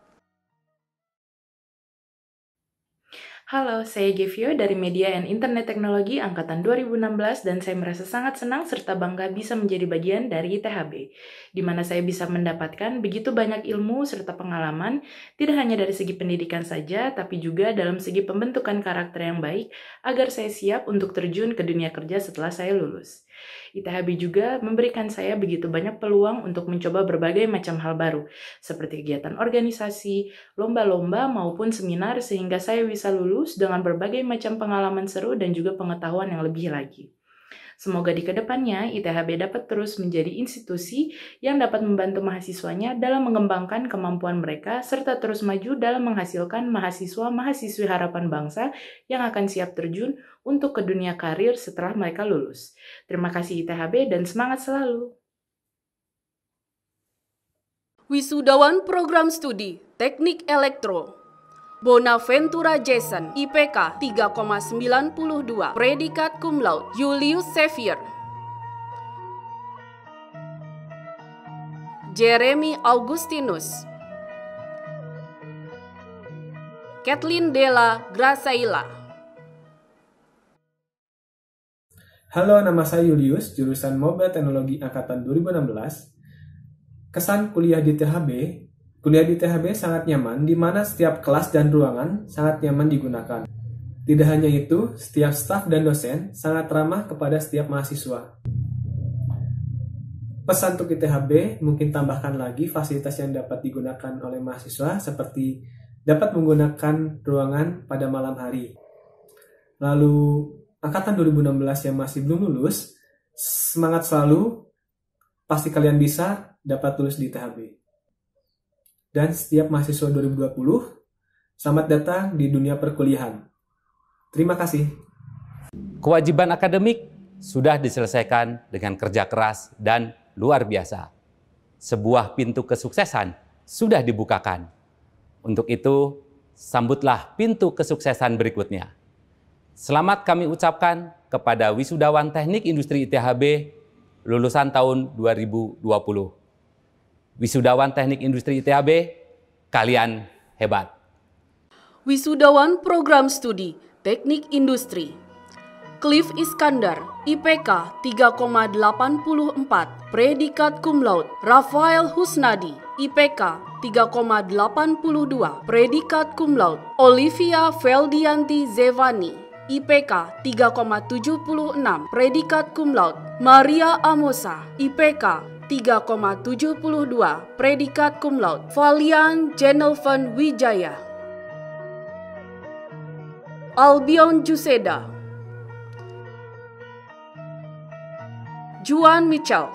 Halo, saya Gevio dari Media and Internet Teknologi Angkatan 2016 dan saya merasa sangat senang serta bangga bisa menjadi bagian dari ITHB, di mana saya bisa mendapatkan begitu banyak ilmu serta pengalaman, tidak hanya dari segi pendidikan saja, tapi juga dalam segi pembentukan karakter yang baik agar saya siap untuk terjun ke dunia kerja setelah saya lulus. ITHB juga memberikan saya begitu banyak peluang untuk mencoba berbagai macam hal baru, seperti kegiatan organisasi, lomba-lomba maupun seminar sehingga saya bisa lulus dengan berbagai macam pengalaman seru dan juga pengetahuan yang lebih lagi. Semoga di kedepannya ITHB dapat terus menjadi institusi yang dapat membantu mahasiswanya dalam mengembangkan kemampuan mereka serta terus maju dalam menghasilkan mahasiswa-mahasiswi harapan bangsa yang akan siap terjun untuk ke dunia karir setelah mereka lulus. Terima kasih ITHB dan semangat selalu.
Wisudawan Program Studi Teknik Elektro Bonaventura Jason, IPK 3,92, predikat cum laude, Julius Xavier. Jeremy Augustinus, Kathleen Della Graciela.
Halo, nama saya Julius, jurusan Mobile Teknologi Angkatan 2016. Kesan kuliah di THB. Kuliah di THB sangat nyaman, di mana setiap kelas dan ruangan sangat nyaman digunakan. Tidak hanya itu, setiap staf dan dosen sangat ramah kepada setiap mahasiswa. Pesan untuk ITHB, mungkin tambahkan lagi fasilitas yang dapat digunakan oleh mahasiswa, seperti dapat menggunakan ruangan pada malam hari. Lalu, Angkatan 2016 yang masih belum lulus, semangat selalu, pasti kalian bisa dapat lulus di ITHB. Dan setiap mahasiswa 2020, selamat datang di dunia perkuliahan. Terima kasih.
Kewajiban akademik sudah diselesaikan dengan kerja keras dan luar biasa. Sebuah pintu kesuksesan sudah dibukakan. Untuk itu, sambutlah pintu kesuksesan berikutnya. Selamat kami ucapkan kepada wisudawan Teknik Industri ITHB lulusan tahun 2020. Wisudawan Teknik Industri ITHB, kalian hebat.
Wisudawan Program Studi Teknik Industri Cliff Iskandar, IPK 3,84, predikat cum laude. Rafael Husnadi, IPK 3,82, predikat cum laude. Olivia Feldianti Zevani, IPK 3,76, predikat cum laude. Maria Amosa, IPK 3,72, predikat cum laude. Valian Jenelvan Wijaya. Albion Juseda. Juan Mitchell.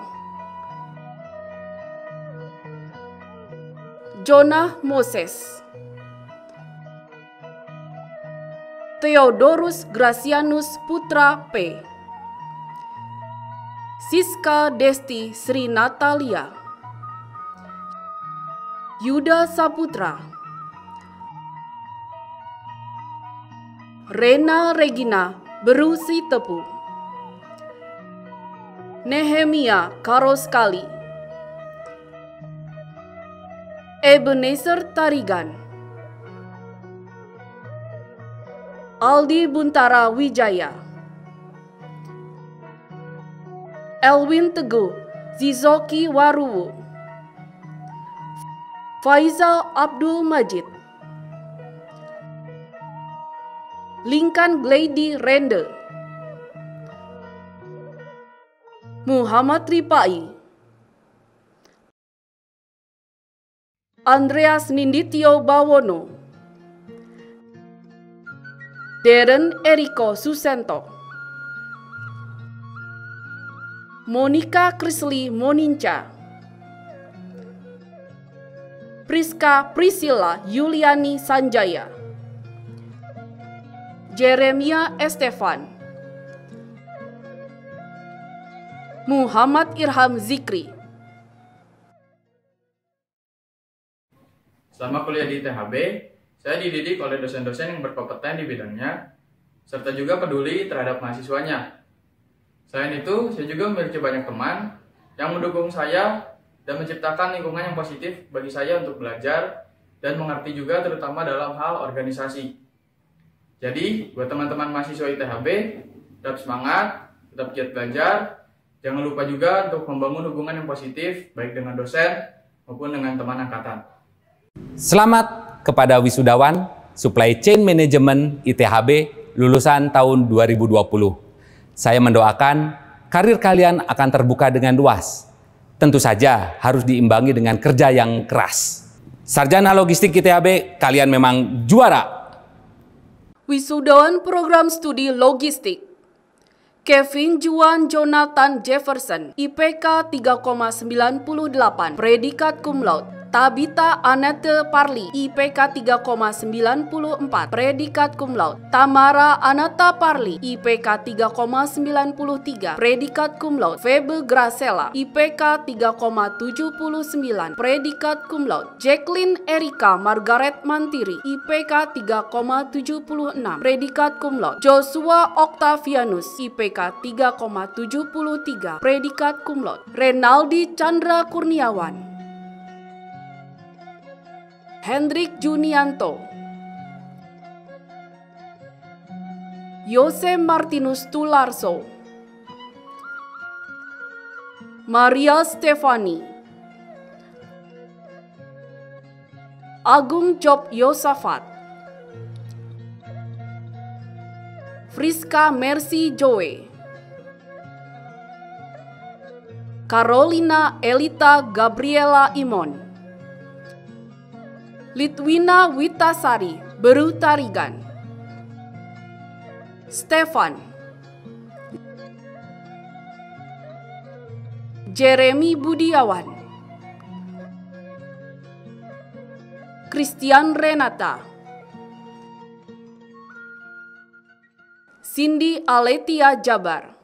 Jonah Moses. Theodorus Gracianus Putra P. Siska Desti Sri Natalia. Yuda Saputra. Rena Regina Berusi Tepu. Nehemia Karoskali. Ebenezer Tarigan. Aldi Buntara Wijaya. Elwin Teguh Zizoki Waruwu. Faizal Abdul Majid. Lincoln Glady Rende. Muhammad Ripai. Andreas Ninditio Bawono. Darren Eriko Susento. Monica Krisli Moninca. Priska Priscilla Yuliani Sanjaya. Jeremia Estefan. Muhammad Irham Zikri.
Selama kuliah di ITHB, saya dididik oleh dosen-dosen yang berkompeten di bidangnya, serta juga peduli terhadap mahasiswanya. Selain itu, saya juga memiliki banyak teman yang mendukung saya dan menciptakan lingkungan yang positif bagi saya untuk belajar dan mengerti juga terutama dalam hal organisasi. Jadi, buat teman-teman mahasiswa ITHB, tetap semangat, tetap giat belajar, jangan lupa juga untuk membangun hubungan yang positif baik dengan dosen maupun dengan teman angkatan.
Selamat kepada wisudawan Supply Chain Management ITHB lulusan tahun 2020. Saya mendoakan karir kalian akan terbuka dengan luas. Tentu saja harus diimbangi dengan kerja yang keras. Sarjana Logistik ITHB, kalian memang juara.
Wisudawan Program Studi Logistik Kevin Juan Jonathan Jefferson, IPK 3,98, predikat cum laude. Tabita Anette Parli, IPK 3,94, predikat cum laude. Tamara Anata Parli, IPK 3,93, predikat cum laude. Febe Gracela, IPK 3,79, predikat cum laude. Jacqueline Erika Margaret Mantiri, IPK 3,76, predikat cum laude. Joshua Octavianus, IPK 3,73, predikat cum laude. Renaldi Chandra Kurniawan, Hendrik Junianto, Yose Martinus Tularso, Maria Stefani, Agung Job Yosafat, Friska Mercy Joe, Carolina Elita Gabriela Imon, Litwina Witasari Berutarigan, Stefan, Jeremy Budiawan, Christian Renata, Cindy Aletia Jabar.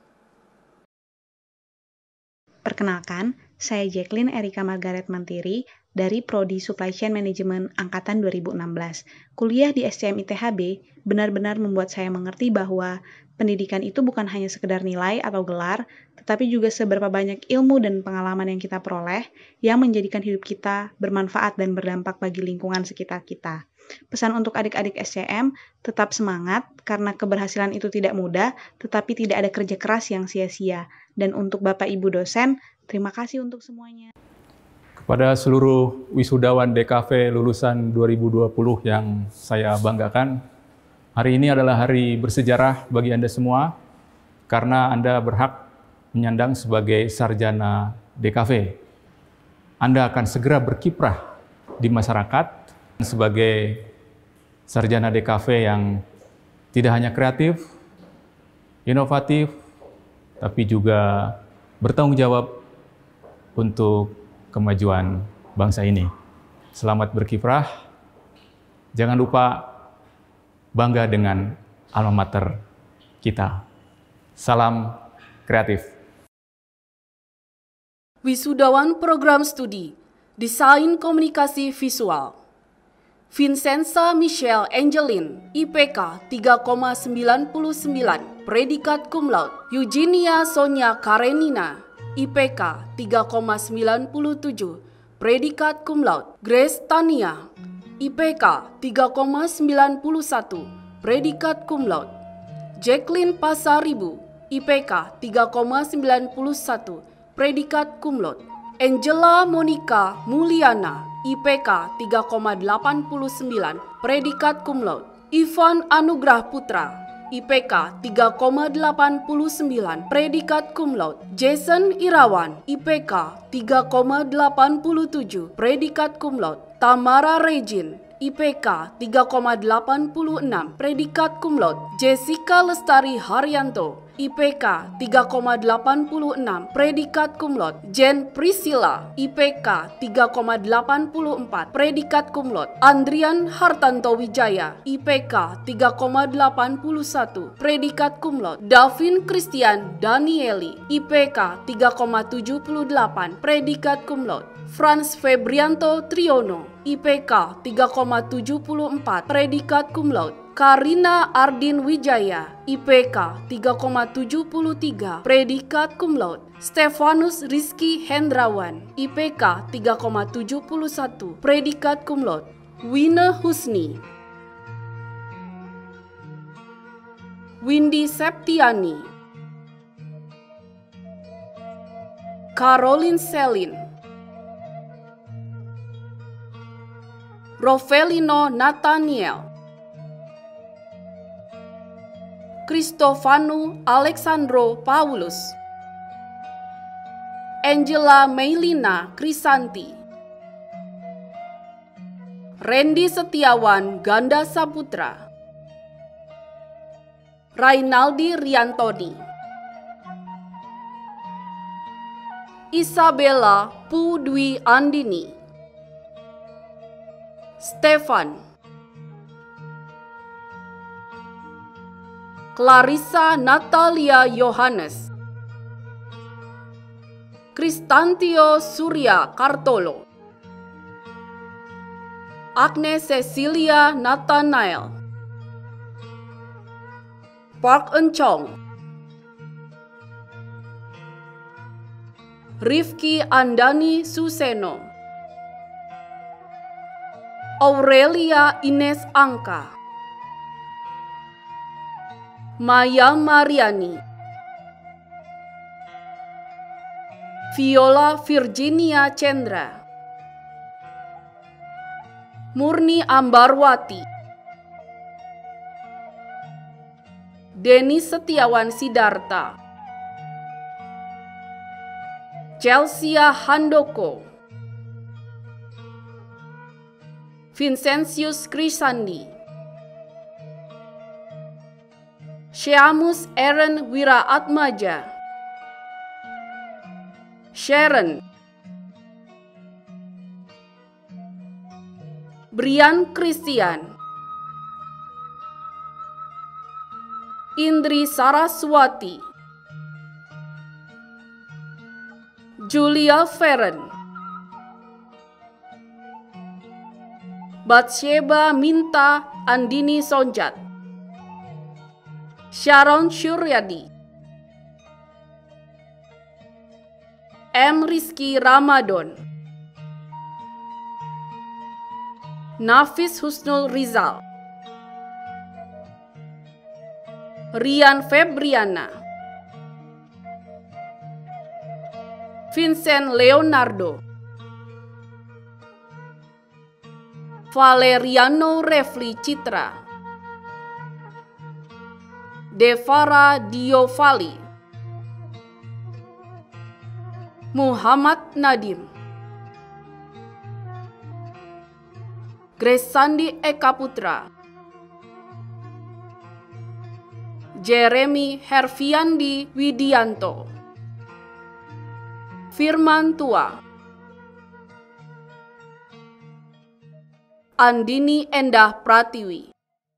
Perkenalkan, saya Jacqueline Erika Margaret Mantiri dari Prodi Supply Chain Management Angkatan 2016. Kuliah di SCM ITHB benar-benar membuat saya mengerti bahwa pendidikan itu bukan hanya sekedar nilai atau gelar, tetapi juga seberapa banyak ilmu dan pengalaman yang kita peroleh yang menjadikan hidup kita bermanfaat dan berdampak bagi lingkungan sekitar kita. Pesan untuk adik-adik SCM, tetap semangat karena keberhasilan itu tidak mudah, tetapi tidak ada kerja keras yang sia-sia. Dan untuk Bapak Ibu dosen, terima kasih untuk semuanya.
Kepada seluruh wisudawan DKV lulusan 2020 yang saya banggakan, hari ini adalah hari bersejarah bagi Anda semua, karena Anda berhak menyandang sebagai sarjana DKV. Anda akan segera berkiprah di masyarakat sebagai sarjana DKV yang tidak hanya kreatif, inovatif, tapi juga bertanggung jawab untuk kemajuan bangsa ini. Selamat berkiprah. Jangan lupa bangga dengan alma mater kita. Salam kreatif.
Wisudawan Program Studi Desain Komunikasi Visual Vincenza Michelle Angeline, IPK 3,99, predikat cum laude. Eugenia Sonia Karenina, IPK 3,97, predikat cum laude. Grace Tania, IPK 3,91, predikat cum laude. Jacqueline Pasaribu, IPK 3,91, predikat cum laude. Angela Monica Mulyana, IPK 3,89, predikat cum laude. Ivan Anugrah Putra, IPK 3,89, predikat cum laude. Jason Irawan, IPK 3,87, predikat cum laude. Tamara Regin, IPK 3,86, predikat cum laude. Jessica Lestari Haryanto, IPK 3,86, predikat cum laude. Jen Priscilla, IPK 3,84, predikat cum laude. Andrian Hartanto Wijaya, IPK 3,81, predikat cum laude. Davin Christian Danieli, IPK 3,78, predikat cum laude. Franz Febrianto Triono, IPK 3,74, predikat cum laude. Karina Ardin Wijaya, IPK 3,73, predikat cum laude. Stefanus Rizky Hendrawan, IPK 3,71, predikat cum laude. Wina Husni, Windy Septiani, Caroline Selin, Rovelino Nathaniel, Cristofanu Alexandro Paulus, Angela Meilina Krisanti, Randy Setiawan Ganda Saputra, Rainaldi Riantoni, Isabella Pudwi Andini, Stefan, Clarissa Natalia Yohanes, Kristantio Surya Kartolo, Agnes Cecilia Nathanael, Park Eun-chong, Rifki Andani Suseno, Aurelia Ines Angka, Maya Mariani, Viola Virginia Chandra, Murni Ambarwati, Denis Setiawan Sidarta, Chelsea Handoko, Vincentius Krisandi, Syamus Aaron Wiraatmaja, Sharon, Brian Christian, Indri Saraswati, Julia Feren, Batsheba Minta Andini Sonjat, Sharon Suryadi, M. Rizky Ramadan, Nafis Husnul Rizal, Rian Febriana, Vincent Leonardo, Valeriano Refli Citra, Devara Diovali, Muhammad Nadim, Grace Sandi Eka Putra, Jeremy Herviandi Widianto, Firman Tua, Andini Endah Pratiwi.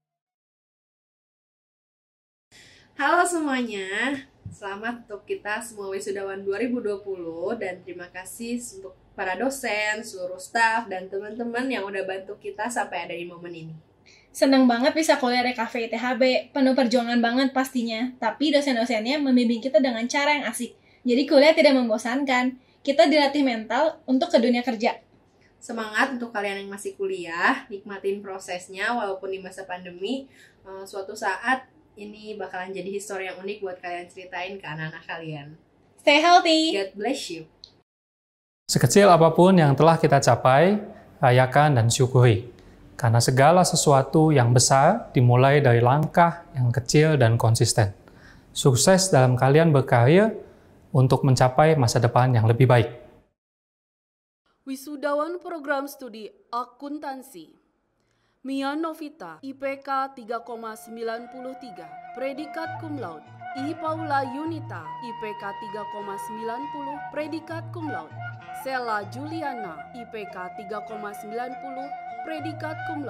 Halo semuanya, selamat untuk kita semua wisudawan 2020 dan terima kasih untuk para dosen, seluruh staf, dan teman-teman yang udah bantu kita sampai ada di momen ini.
Seneng banget bisa kuliah di Cafe ITHB, penuh perjuangan banget pastinya, tapi dosen-dosennya membimbing kita dengan cara yang asik. Jadi kuliah tidak membosankan, kita dilatih mental untuk ke dunia kerja.
Semangat untuk kalian yang masih kuliah, nikmatin prosesnya walaupun di masa pandemi, suatu saat ini bakalan jadi histori yang unik buat kalian ceritain ke anak-anak kalian.
Stay healthy!
God bless you!
Sekecil apapun yang telah kita capai, rayakan dan syukuri. Karena segala sesuatu yang besar dimulai dari langkah yang kecil dan konsisten. Sukses dalam kalian berkarya untuk mencapai masa depan yang lebih baik.
Wisudawan Program Studi Akuntansi Mia Novita, IPK 3,93, predikat cum laude. I. Paula Yunita, IPK 3,90, predikat cum laude. Sela Juliana, IPK 3,90, predikat cum laude.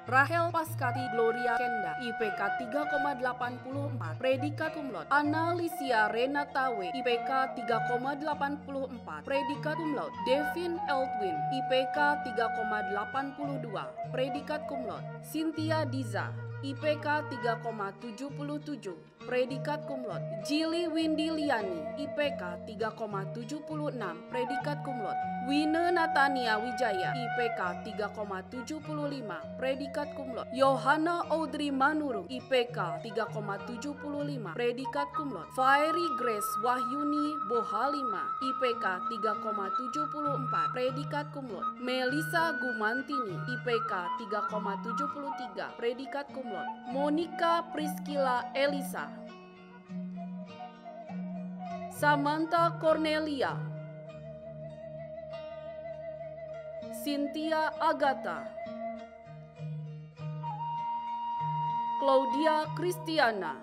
Rahel Paskati Gloria Kenda, IPK 3,84, predikat cum laude. Analicia Renata W, IPK 3,84, predikat cum laude. Devin Eltwin, IPK 3,82, predikat cum laude. Cynthia Diza, IPK 3,77, predikat cum laude. Jili Windy Liani, IPK 3,76, predikat cum laude. Wine Natania Wijaya, IPK 3,75, predikat cum laude. Yohana Audrey Manurung, IPK 3,75, predikat cum laude. Fairy Grace Wahyuni Bohalima, IPK 3,74, predikat cum laude. Melisa Gumantini, IPK 3,73, predikat cum laude. Monica Priscilla Elisa, Samantha Cornelia, Cynthia Agatha, Claudia Christiana,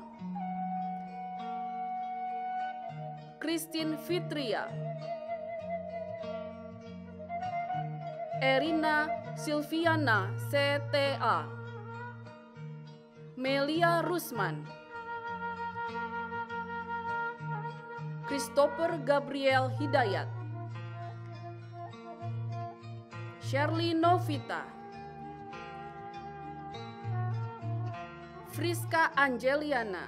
Christine Fitria, Erina Silviana CTA, Melia Rusman, Christopher Gabriel Hidayat, Shirley Novita, Friska Angeliana,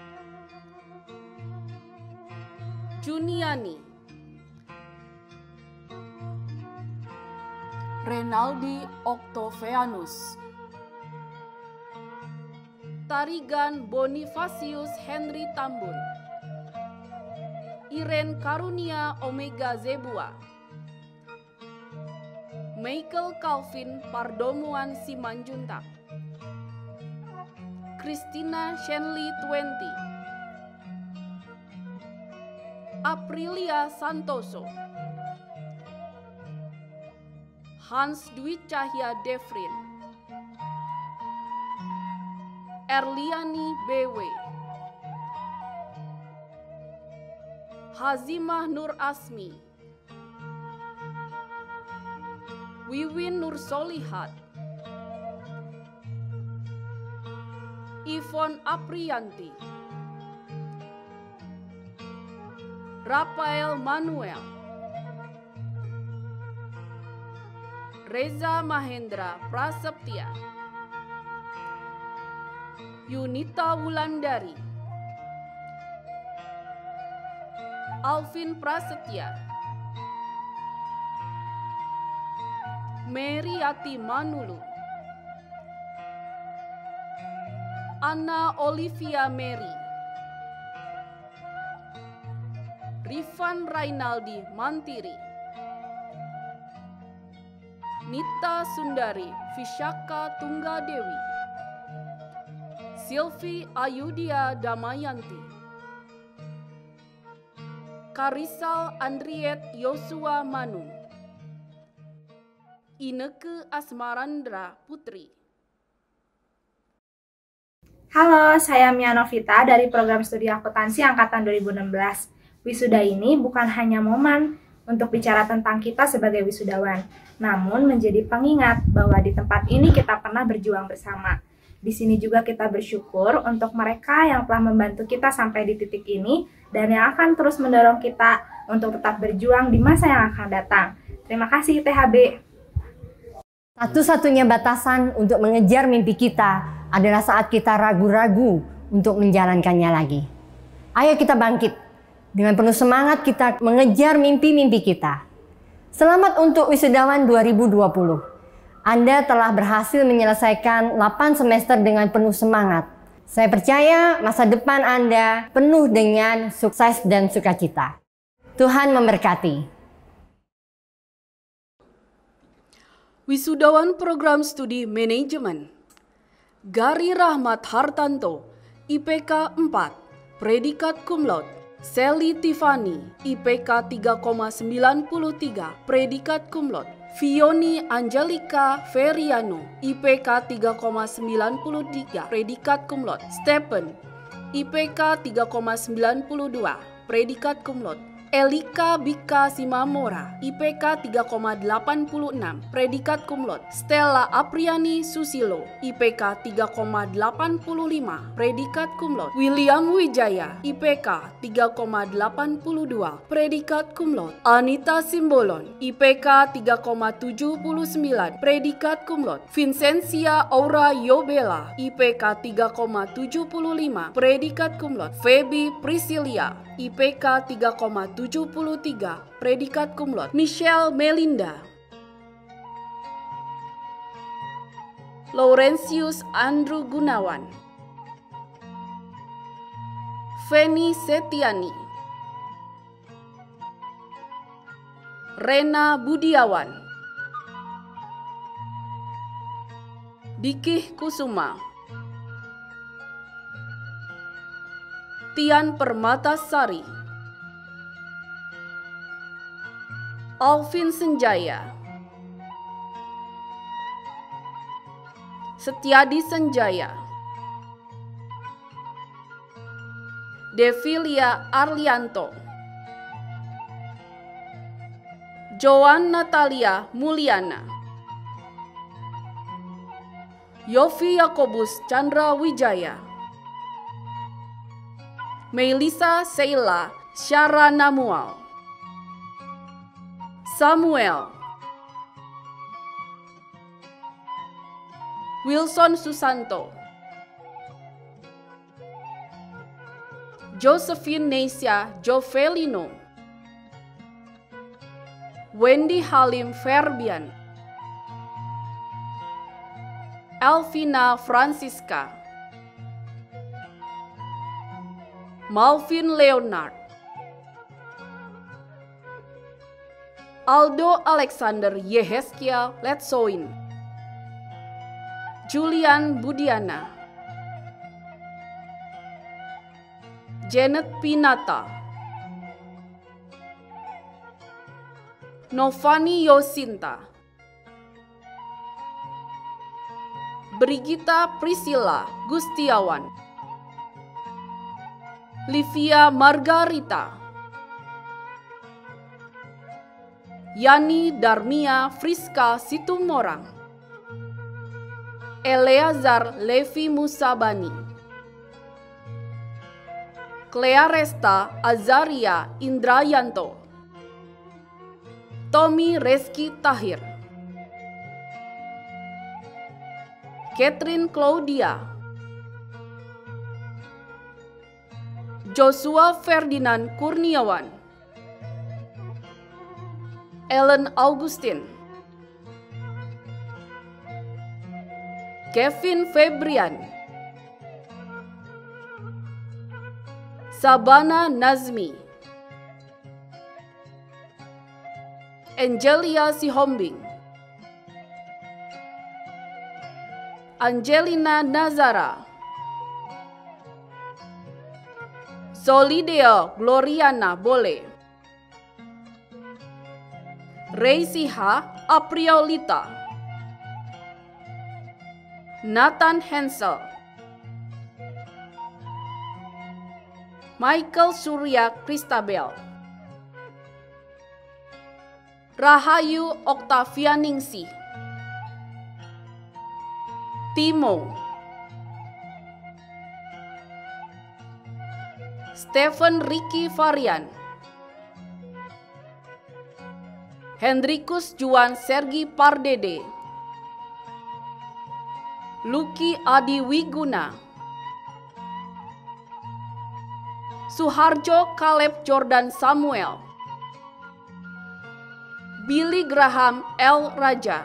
Juniani, Renaldi Octavianus, Tarigan Bonifacius Henry Tambun, Iren Karunia Omega Zebua, Michael Calvin Pardomuan Simanjuntak, Christina Shenley 20, Aprilia Santoso, Hans Dwi Cahya Devrin, Erliani BW, Hazimah Nur Asmi, Wiwin Nur Solihat, Ivon Aprianti, Rafael Manuel, Reza Mahendra Prasetya, Yunita Wulandari, Alvin Prasetya, Meriati Manulu, Anna Olivia Mary, Rifan Rainaldi Mantiri, Nita Sundari Vishaka Tunggadewi, Silvi Ayudia Damayanti, Karisal Andriet Yosua Manu, Ineke Asmarandra Putri.
Halo, saya Mia Novita dari program studi akuntansi angkatan 2016. Wisuda ini bukan hanya momen untuk bicara tentang kita sebagai wisudawan, namun menjadi pengingat bahwa di tempat ini kita pernah berjuang bersama. Di sini juga kita bersyukur untuk mereka yang telah membantu kita sampai di titik ini dan yang akan terus mendorong kita untuk tetap berjuang di masa yang akan datang. Terima kasih ITHB.
Satu-satunya batasan untuk mengejar mimpi kita adalah saat kita ragu-ragu untuk menjalankannya lagi. Ayo kita bangkit. Dengan penuh semangat kita mengejar mimpi-mimpi kita. Selamat untuk wisudawan 2020. Anda telah berhasil menyelesaikan 8 semester dengan penuh semangat. Saya percaya masa depan Anda penuh dengan sukses dan sukacita. Tuhan memberkati.
Wisudawan Program Studi Manajemen Gari Rahmat Hartanto, IPK 4, predikat cum laude. Sally Tiffany, IPK 3,93, predikat cum laude. Fioni Angelika Feriano, IPK 3,93, predikat cum laude. Stephen, IPK 3,92, predikat cum laude. Elika Bika Simamora, IPK 3,86, predikat cum laude. Stella Apriani Susilo, IPK 3,85, predikat cum laude. William Wijaya, IPK 3,82, predikat cum laude. Anita Simbolon, IPK 3,79, predikat cum laude. Vincentia Aura Yobela, IPK 3,75, predikat cum laude. Feby Priscilia, IPK 3,73, predikat cum laude. Michelle Melinda, Laurentius Andrew Gunawan, Feni Setiani, Rena Budiawan, Dikih Kusuma, Tian Permatasari, Alvin Senjaya, Setiadi Senjaya, Devilia Arlianto, Joan Natalia Mulyana, Yofi Yakobus Chandra Wijaya, Melisa Sheila Syara Namual, Samuel, Wilson Susanto, Josephine Neisha Jovelino, Wendy Halim Ferbian, Elvina Francisca, Malvin Leonard, Aldo Alexander Yeheskia Letsoin, Julian Budiana, Janet Pinata, Novani Yosinta, Brigita Priscilla Gustiawan, Livia Margarita, Yani Darmia Friska Situmorang, Eleazar Levi Musabani, Clea Resta Azaria Indrayanto, Tommy Reski Tahir, Catherine Claudia, Joshua Ferdinand Kurniawan, Ellen Augustin, Kevin Febrian, Sabana Nazmi, Angelia Sihombing, Angelina Nazara, Solideo Gloriana Bole, Reisiha Apriolita, Nathan Hensel, Michael Surya Kristabel, Rahayu Oktavianingsih, Timo, Stephen Ricky Varian, Hendrikus Juan Sergi Pardede, Luki Adi Wiguna, Suharjo Caleb Jordan Samuel, Billy Graham L. Raja,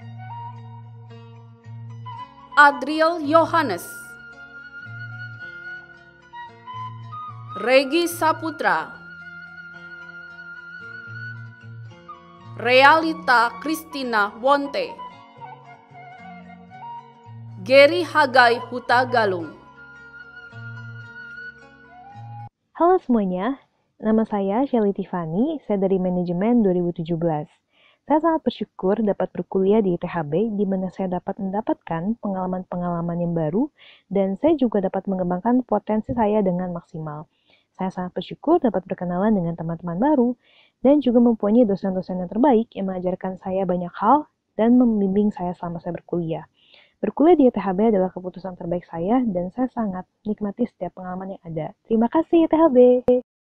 Adriel Yohanes, Regi Saputra, Realita Christina Wonte, Gary Hagai Hutagalung.
Halo semuanya, nama saya Shelly Tiffany, saya dari Manajemen 2017. Saya sangat bersyukur dapat berkuliah di ITHB, di mana saya dapat mendapatkan pengalaman-pengalaman yang baru, dan saya juga dapat mengembangkan potensi saya dengan maksimal. Saya sangat bersyukur dapat berkenalan dengan teman-teman baru dan juga mempunyai dosen-dosen yang terbaik yang mengajarkan saya banyak hal dan membimbing saya selama saya berkuliah. Berkuliah di ITHB adalah keputusan terbaik saya dan saya sangat menikmati setiap pengalaman yang ada. Terima kasih ITHB.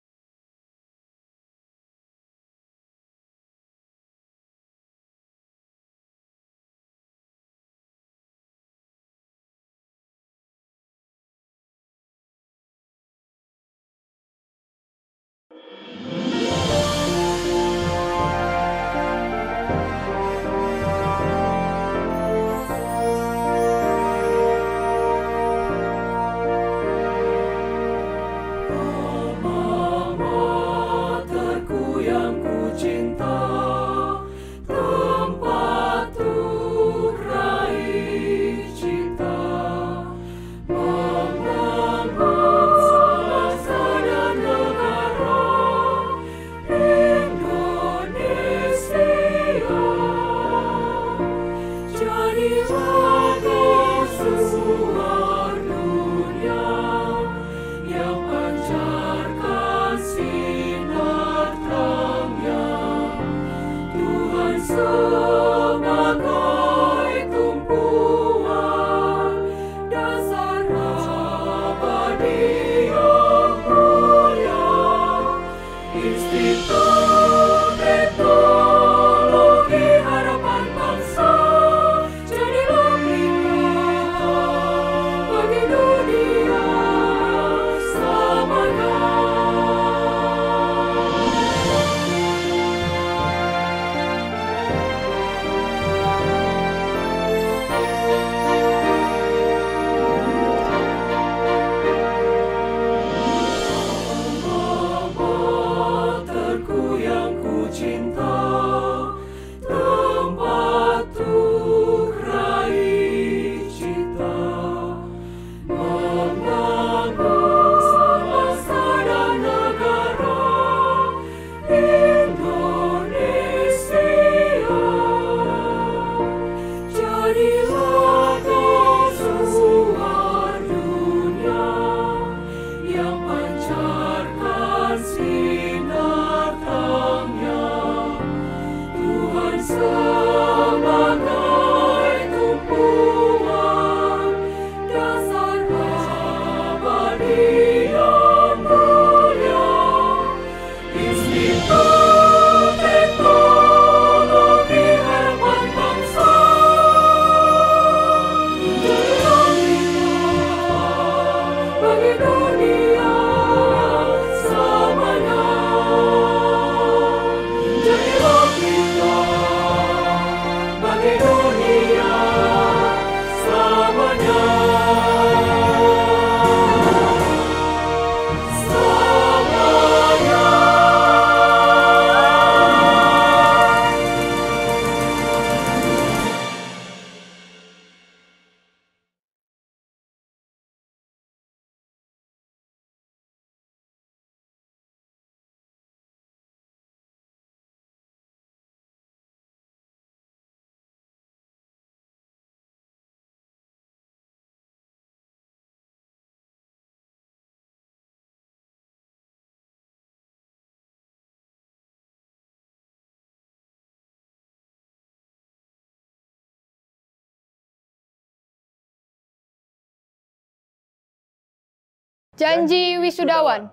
Janji wisudawan.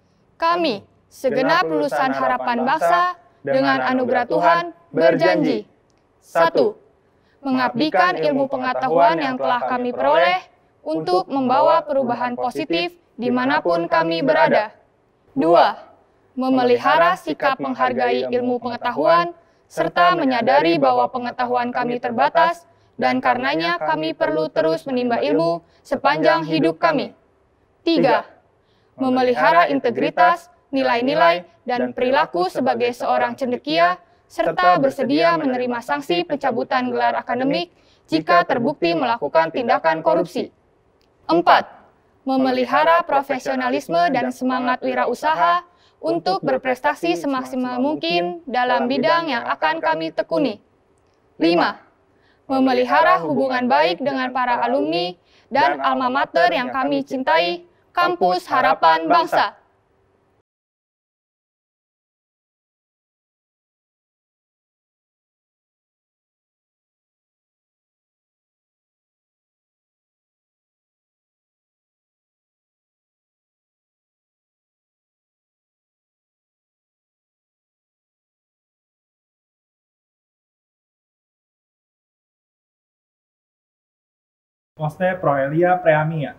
Kami, segenap lulusan Harapan Bangsa, dengan anugerah Tuhan, berjanji. 1. Mengabdikan ilmu pengetahuan yang telah kami peroleh untuk membawa perubahan positif dimanapun kami berada. 2. Memelihara sikap menghargai ilmu pengetahuan, serta menyadari bahwa pengetahuan kami terbatas, dan karenanya kami perlu terus menimba ilmu sepanjang hidup kami. 3. Memelihara integritas, nilai-nilai, dan perilaku sebagai seorang cendekia, serta bersedia menerima sanksi pencabutan gelar akademik jika terbukti melakukan tindakan korupsi. 4. Memelihara profesionalisme dan semangat wirausaha untuk berprestasi semaksimal mungkin dalam bidang yang akan kami tekuni. 5. Memelihara hubungan baik dengan para alumni dan alma mater yang kami cintai, Kampus Harapan Bangsa.
Poste Proelia Preamia.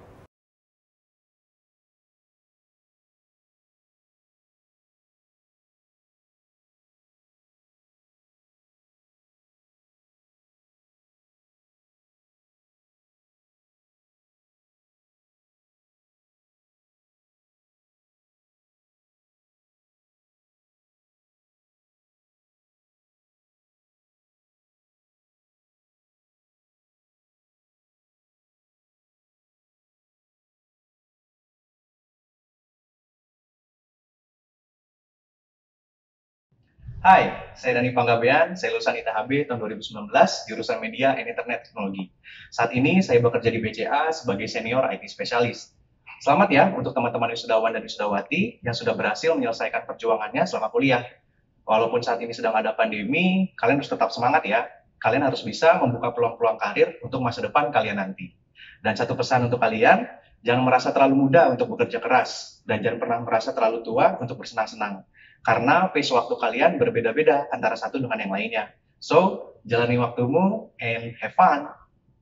Hai, saya Dani Panggabean, saya lulusan ITHB tahun 2019, jurusan Media and Internet Technology. Saat ini saya bekerja di BCA sebagai senior IT spesialis. Selamat ya untuk teman-teman wisudawan dan wisudawati yang sudah berhasil menyelesaikan perjuangannya selama kuliah. Walaupun saat ini sedang ada pandemi, kalian harus tetap semangat ya. Kalian harus bisa membuka peluang-peluang karir untuk masa depan kalian nanti. Dan satu pesan untuk kalian, jangan merasa terlalu muda untuk bekerja keras, dan jangan pernah merasa terlalu tua untuk bersenang-senang. Karena pace waktu kalian berbeda-beda antara satu dengan yang lainnya. So, jalani waktumu and have fun.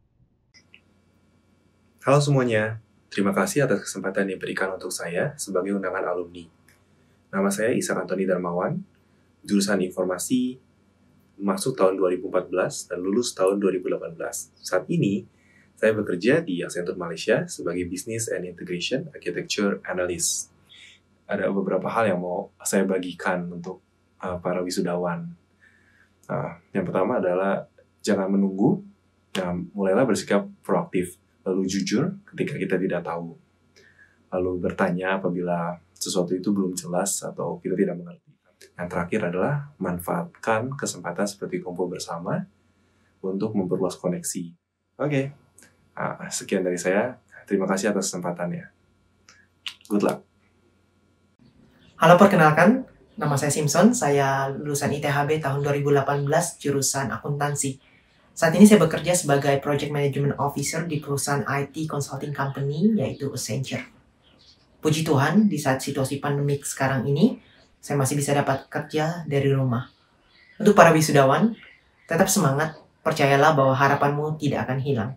Halo semuanya, terima kasih atas kesempatan yang diberikan untuk saya sebagai undangan alumni. Nama saya Ishak Antoni Darmawan, jurusan informasi, masuk tahun 2014 dan lulus tahun 2018. Saat ini, saya bekerja di Accenture Malaysia sebagai Business and Integration Architecture Analyst. Ada beberapa hal yang mau saya bagikan untuk para wisudawan. Yang pertama adalah jangan menunggu, mulailah bersikap proaktif, lalu jujur ketika kita tidak tahu, lalu bertanya apabila sesuatu itu belum jelas atau kita tidak mengerti. Yang terakhir adalah manfaatkan kesempatan seperti kumpul bersama untuk memperluas koneksi. Oke, sekian dari saya. Terima kasih atas kesempatannya. Good luck.
Halo, perkenalkan, nama saya Simpson, saya lulusan ITHB tahun 2018, jurusan akuntansi. Saat ini saya bekerja sebagai Project Management Officer di perusahaan IT Consulting Company, yaitu Accenture. Puji Tuhan, di saat situasi pandemik sekarang ini, saya masih bisa dapat kerja dari rumah. Untuk para wisudawan, tetap semangat, percayalah bahwa harapanmu tidak akan hilang.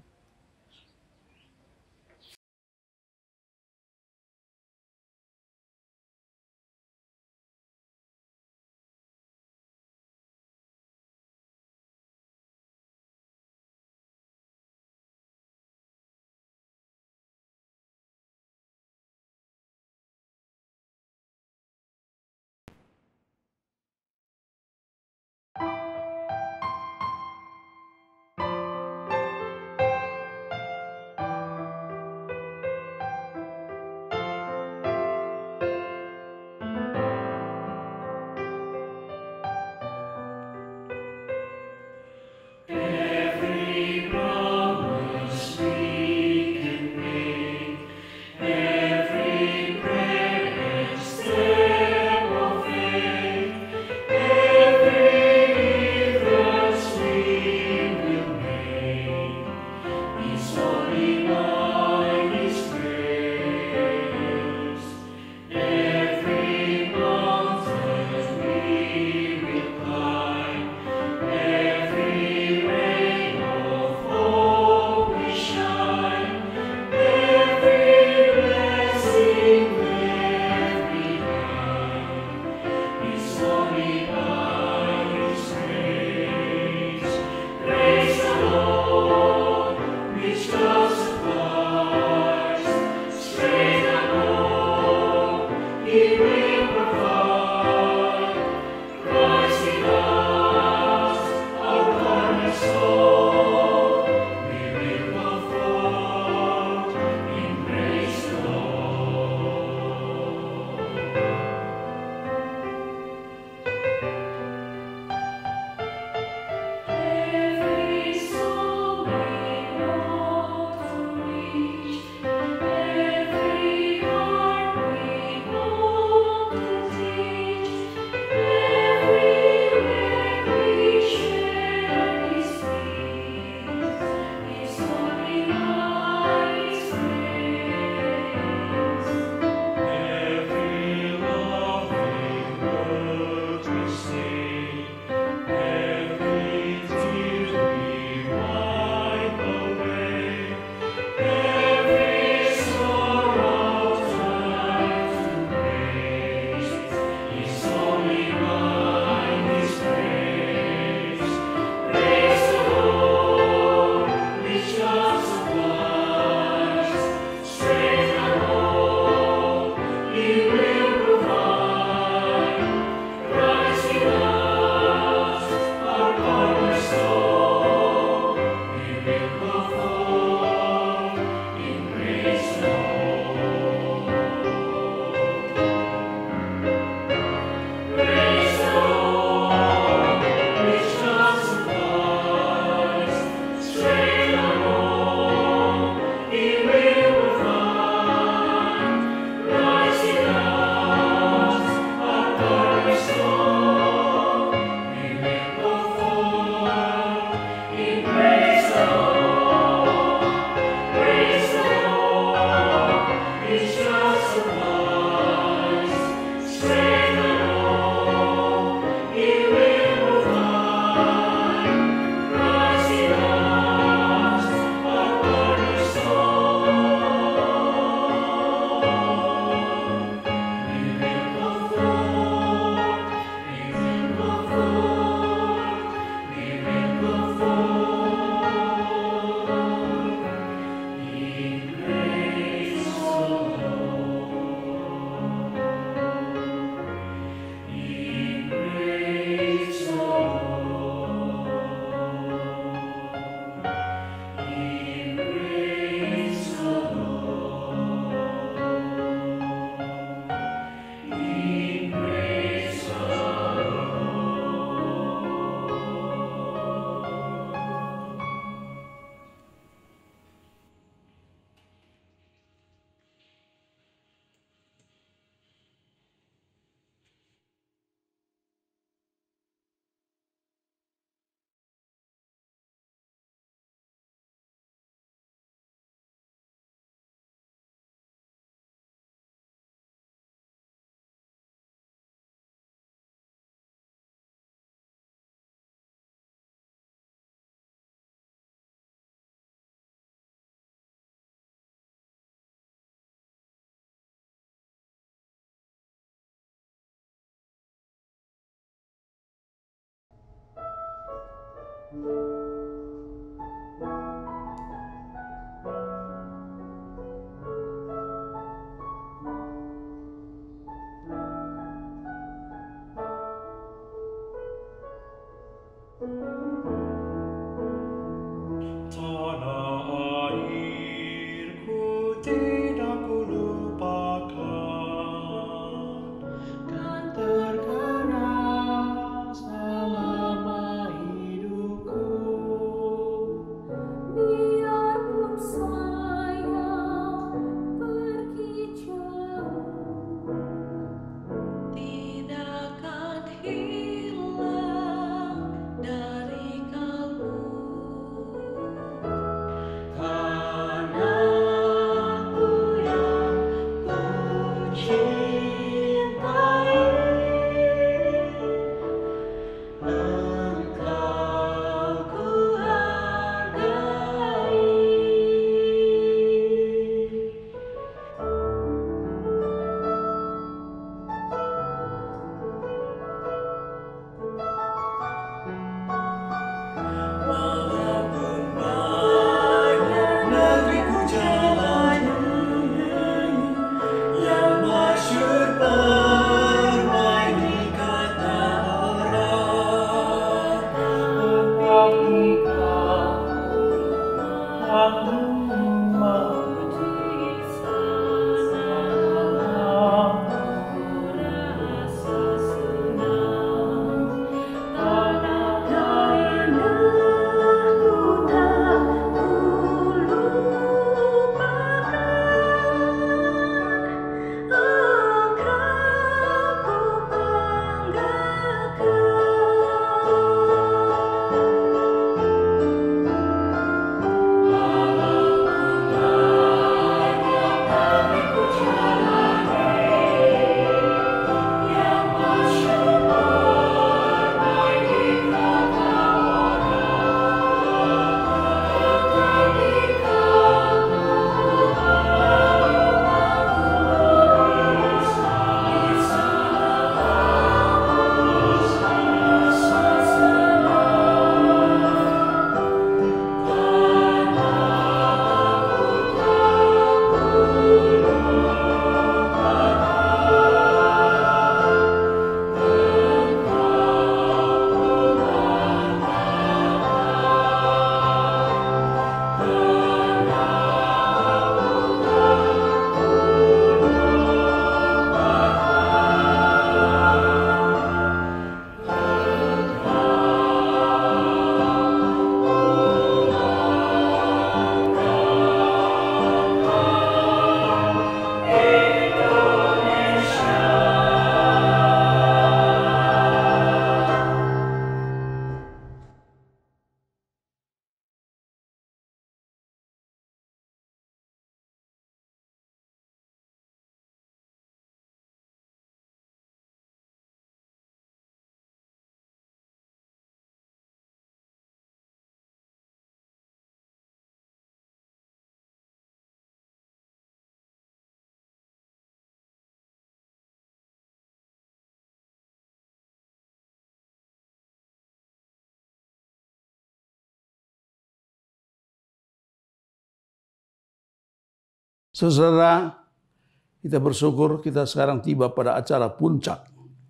Saudara, kita bersyukur kita sekarang tiba pada acara puncak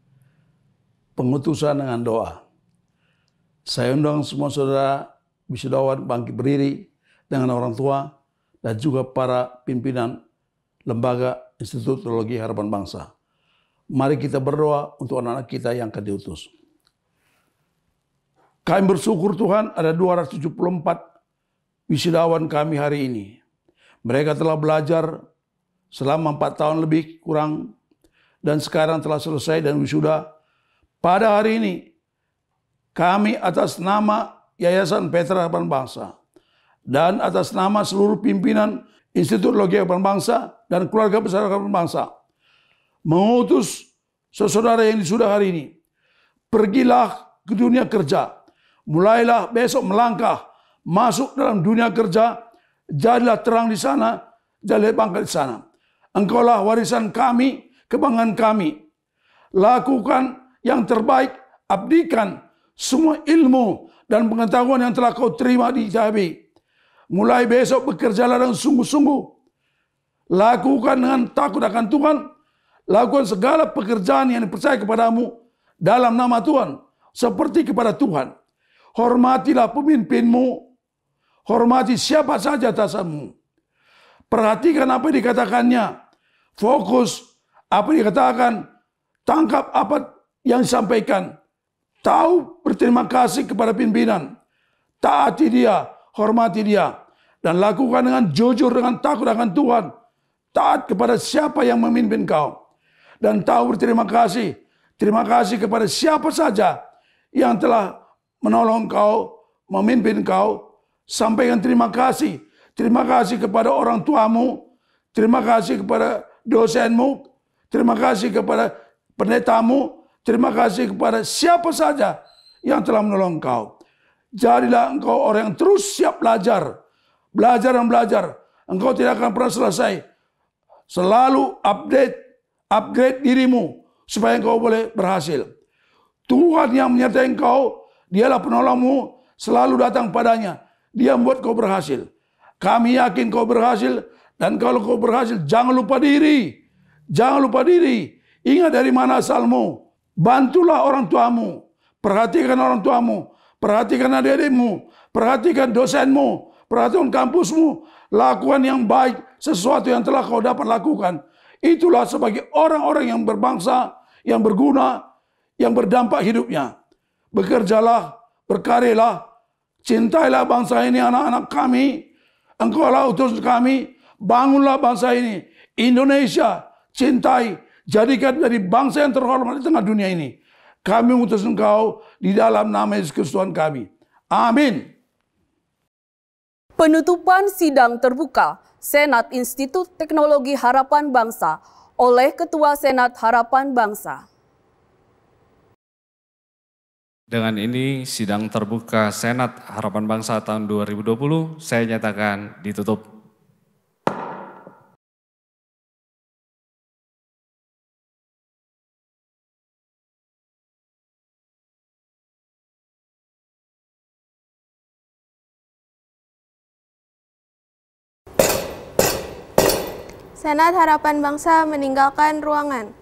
pengutusan dengan doa. Saya undang semua saudara wisudawan bangkit berdiri dengan orang tua dan juga para pimpinan lembaga Institut Teologi Harapan Bangsa. Mari kita berdoa untuk anak-anak kita yang akan diutus. Kami bersyukur Tuhan ada 274 wisudawan kami hari ini. Mereka telah belajar selama 4 tahun lebih kurang dan sekarang telah selesai dan wisuda. Pada hari ini kami atas nama Yayasan Petra Harapan Bangsa dan atas nama seluruh pimpinan Institut Teologi Harapan Bangsa dan keluarga besar Harapan Bangsa mengutus saudara yang disudah hari ini. Pergilah ke dunia kerja. Mulailah besok melangkah masuk dalam dunia kerja. Jadilah terang di sana, jadilah bangkit di sana. Engkaulah warisan kami, kebanggaan kami. Lakukan yang terbaik, abdikan semua ilmu dan pengetahuan yang telah kau terima di ITHB. Mulai besok bekerjalah dengan sungguh-sungguh. Lakukan dengan takut akan Tuhan. Lakukan segala pekerjaan yang dipercaya kepadamu dalam nama Tuhan, seperti kepada Tuhan. Hormatilah pemimpinmu. Hormati siapa saja atasanmu. Perhatikan apa yang dikatakannya. Fokus apa yang dikatakan. Tangkap apa yang disampaikan. Tahu berterima kasih kepada pimpinan. Taati dia, hormati dia. Dan lakukan dengan jujur, dengan takut akan Tuhan. Taat kepada siapa yang memimpin kau. Dan tahu berterima kasih. Terima kasih kepada siapa saja yang telah menolong kau, memimpin kau. Sampaikan terima kasih. Terima kasih kepada orang tuamu. Terima kasih kepada dosenmu. Terima kasih kepada pendetamu. Terima kasih kepada siapa saja yang telah menolong engkau. Jadilah engkau orang yang terus siap belajar. Belajar dan belajar. Engkau tidak akan pernah selesai. Selalu upgrade dirimu supaya engkau boleh berhasil. Tuhan yang menyertai engkau, dialah penolongmu, selalu datang padanya. Dia membuat kau berhasil. Kami yakin kau berhasil, dan kalau kau berhasil, jangan lupa diri. Jangan lupa diri. Ingat dari mana asalmu. Bantulah orang tuamu. Perhatikan orang tuamu. Perhatikan adik-adikmu. Perhatikan dosenmu. Perhatikan kampusmu. Lakukan yang baik. Sesuatu yang telah kau dapat lakukan. Itulah sebagai orang-orang yang berbangsa, yang berguna, yang berdampak hidupnya. Bekerjalah, berkaryalah. Cintailah bangsa ini, anak-anak kami. Engkaulah utus kami. Bangunlah bangsa ini. Indonesia, cintai. Jadikan dari bangsa yang terhormat di tengah dunia ini. Kami mengutus engkau di dalam nama Yesus Kristus Tuhan kami. Amin.
Penutupan sidang terbuka Senat Institut Teknologi Harapan Bangsa oleh Ketua Senat Harapan Bangsa.
Dengan ini sidang terbuka Senat Harapan Bangsa tahun 2020 saya nyatakan ditutup.
Senat Harapan Bangsa meninggalkan ruangan.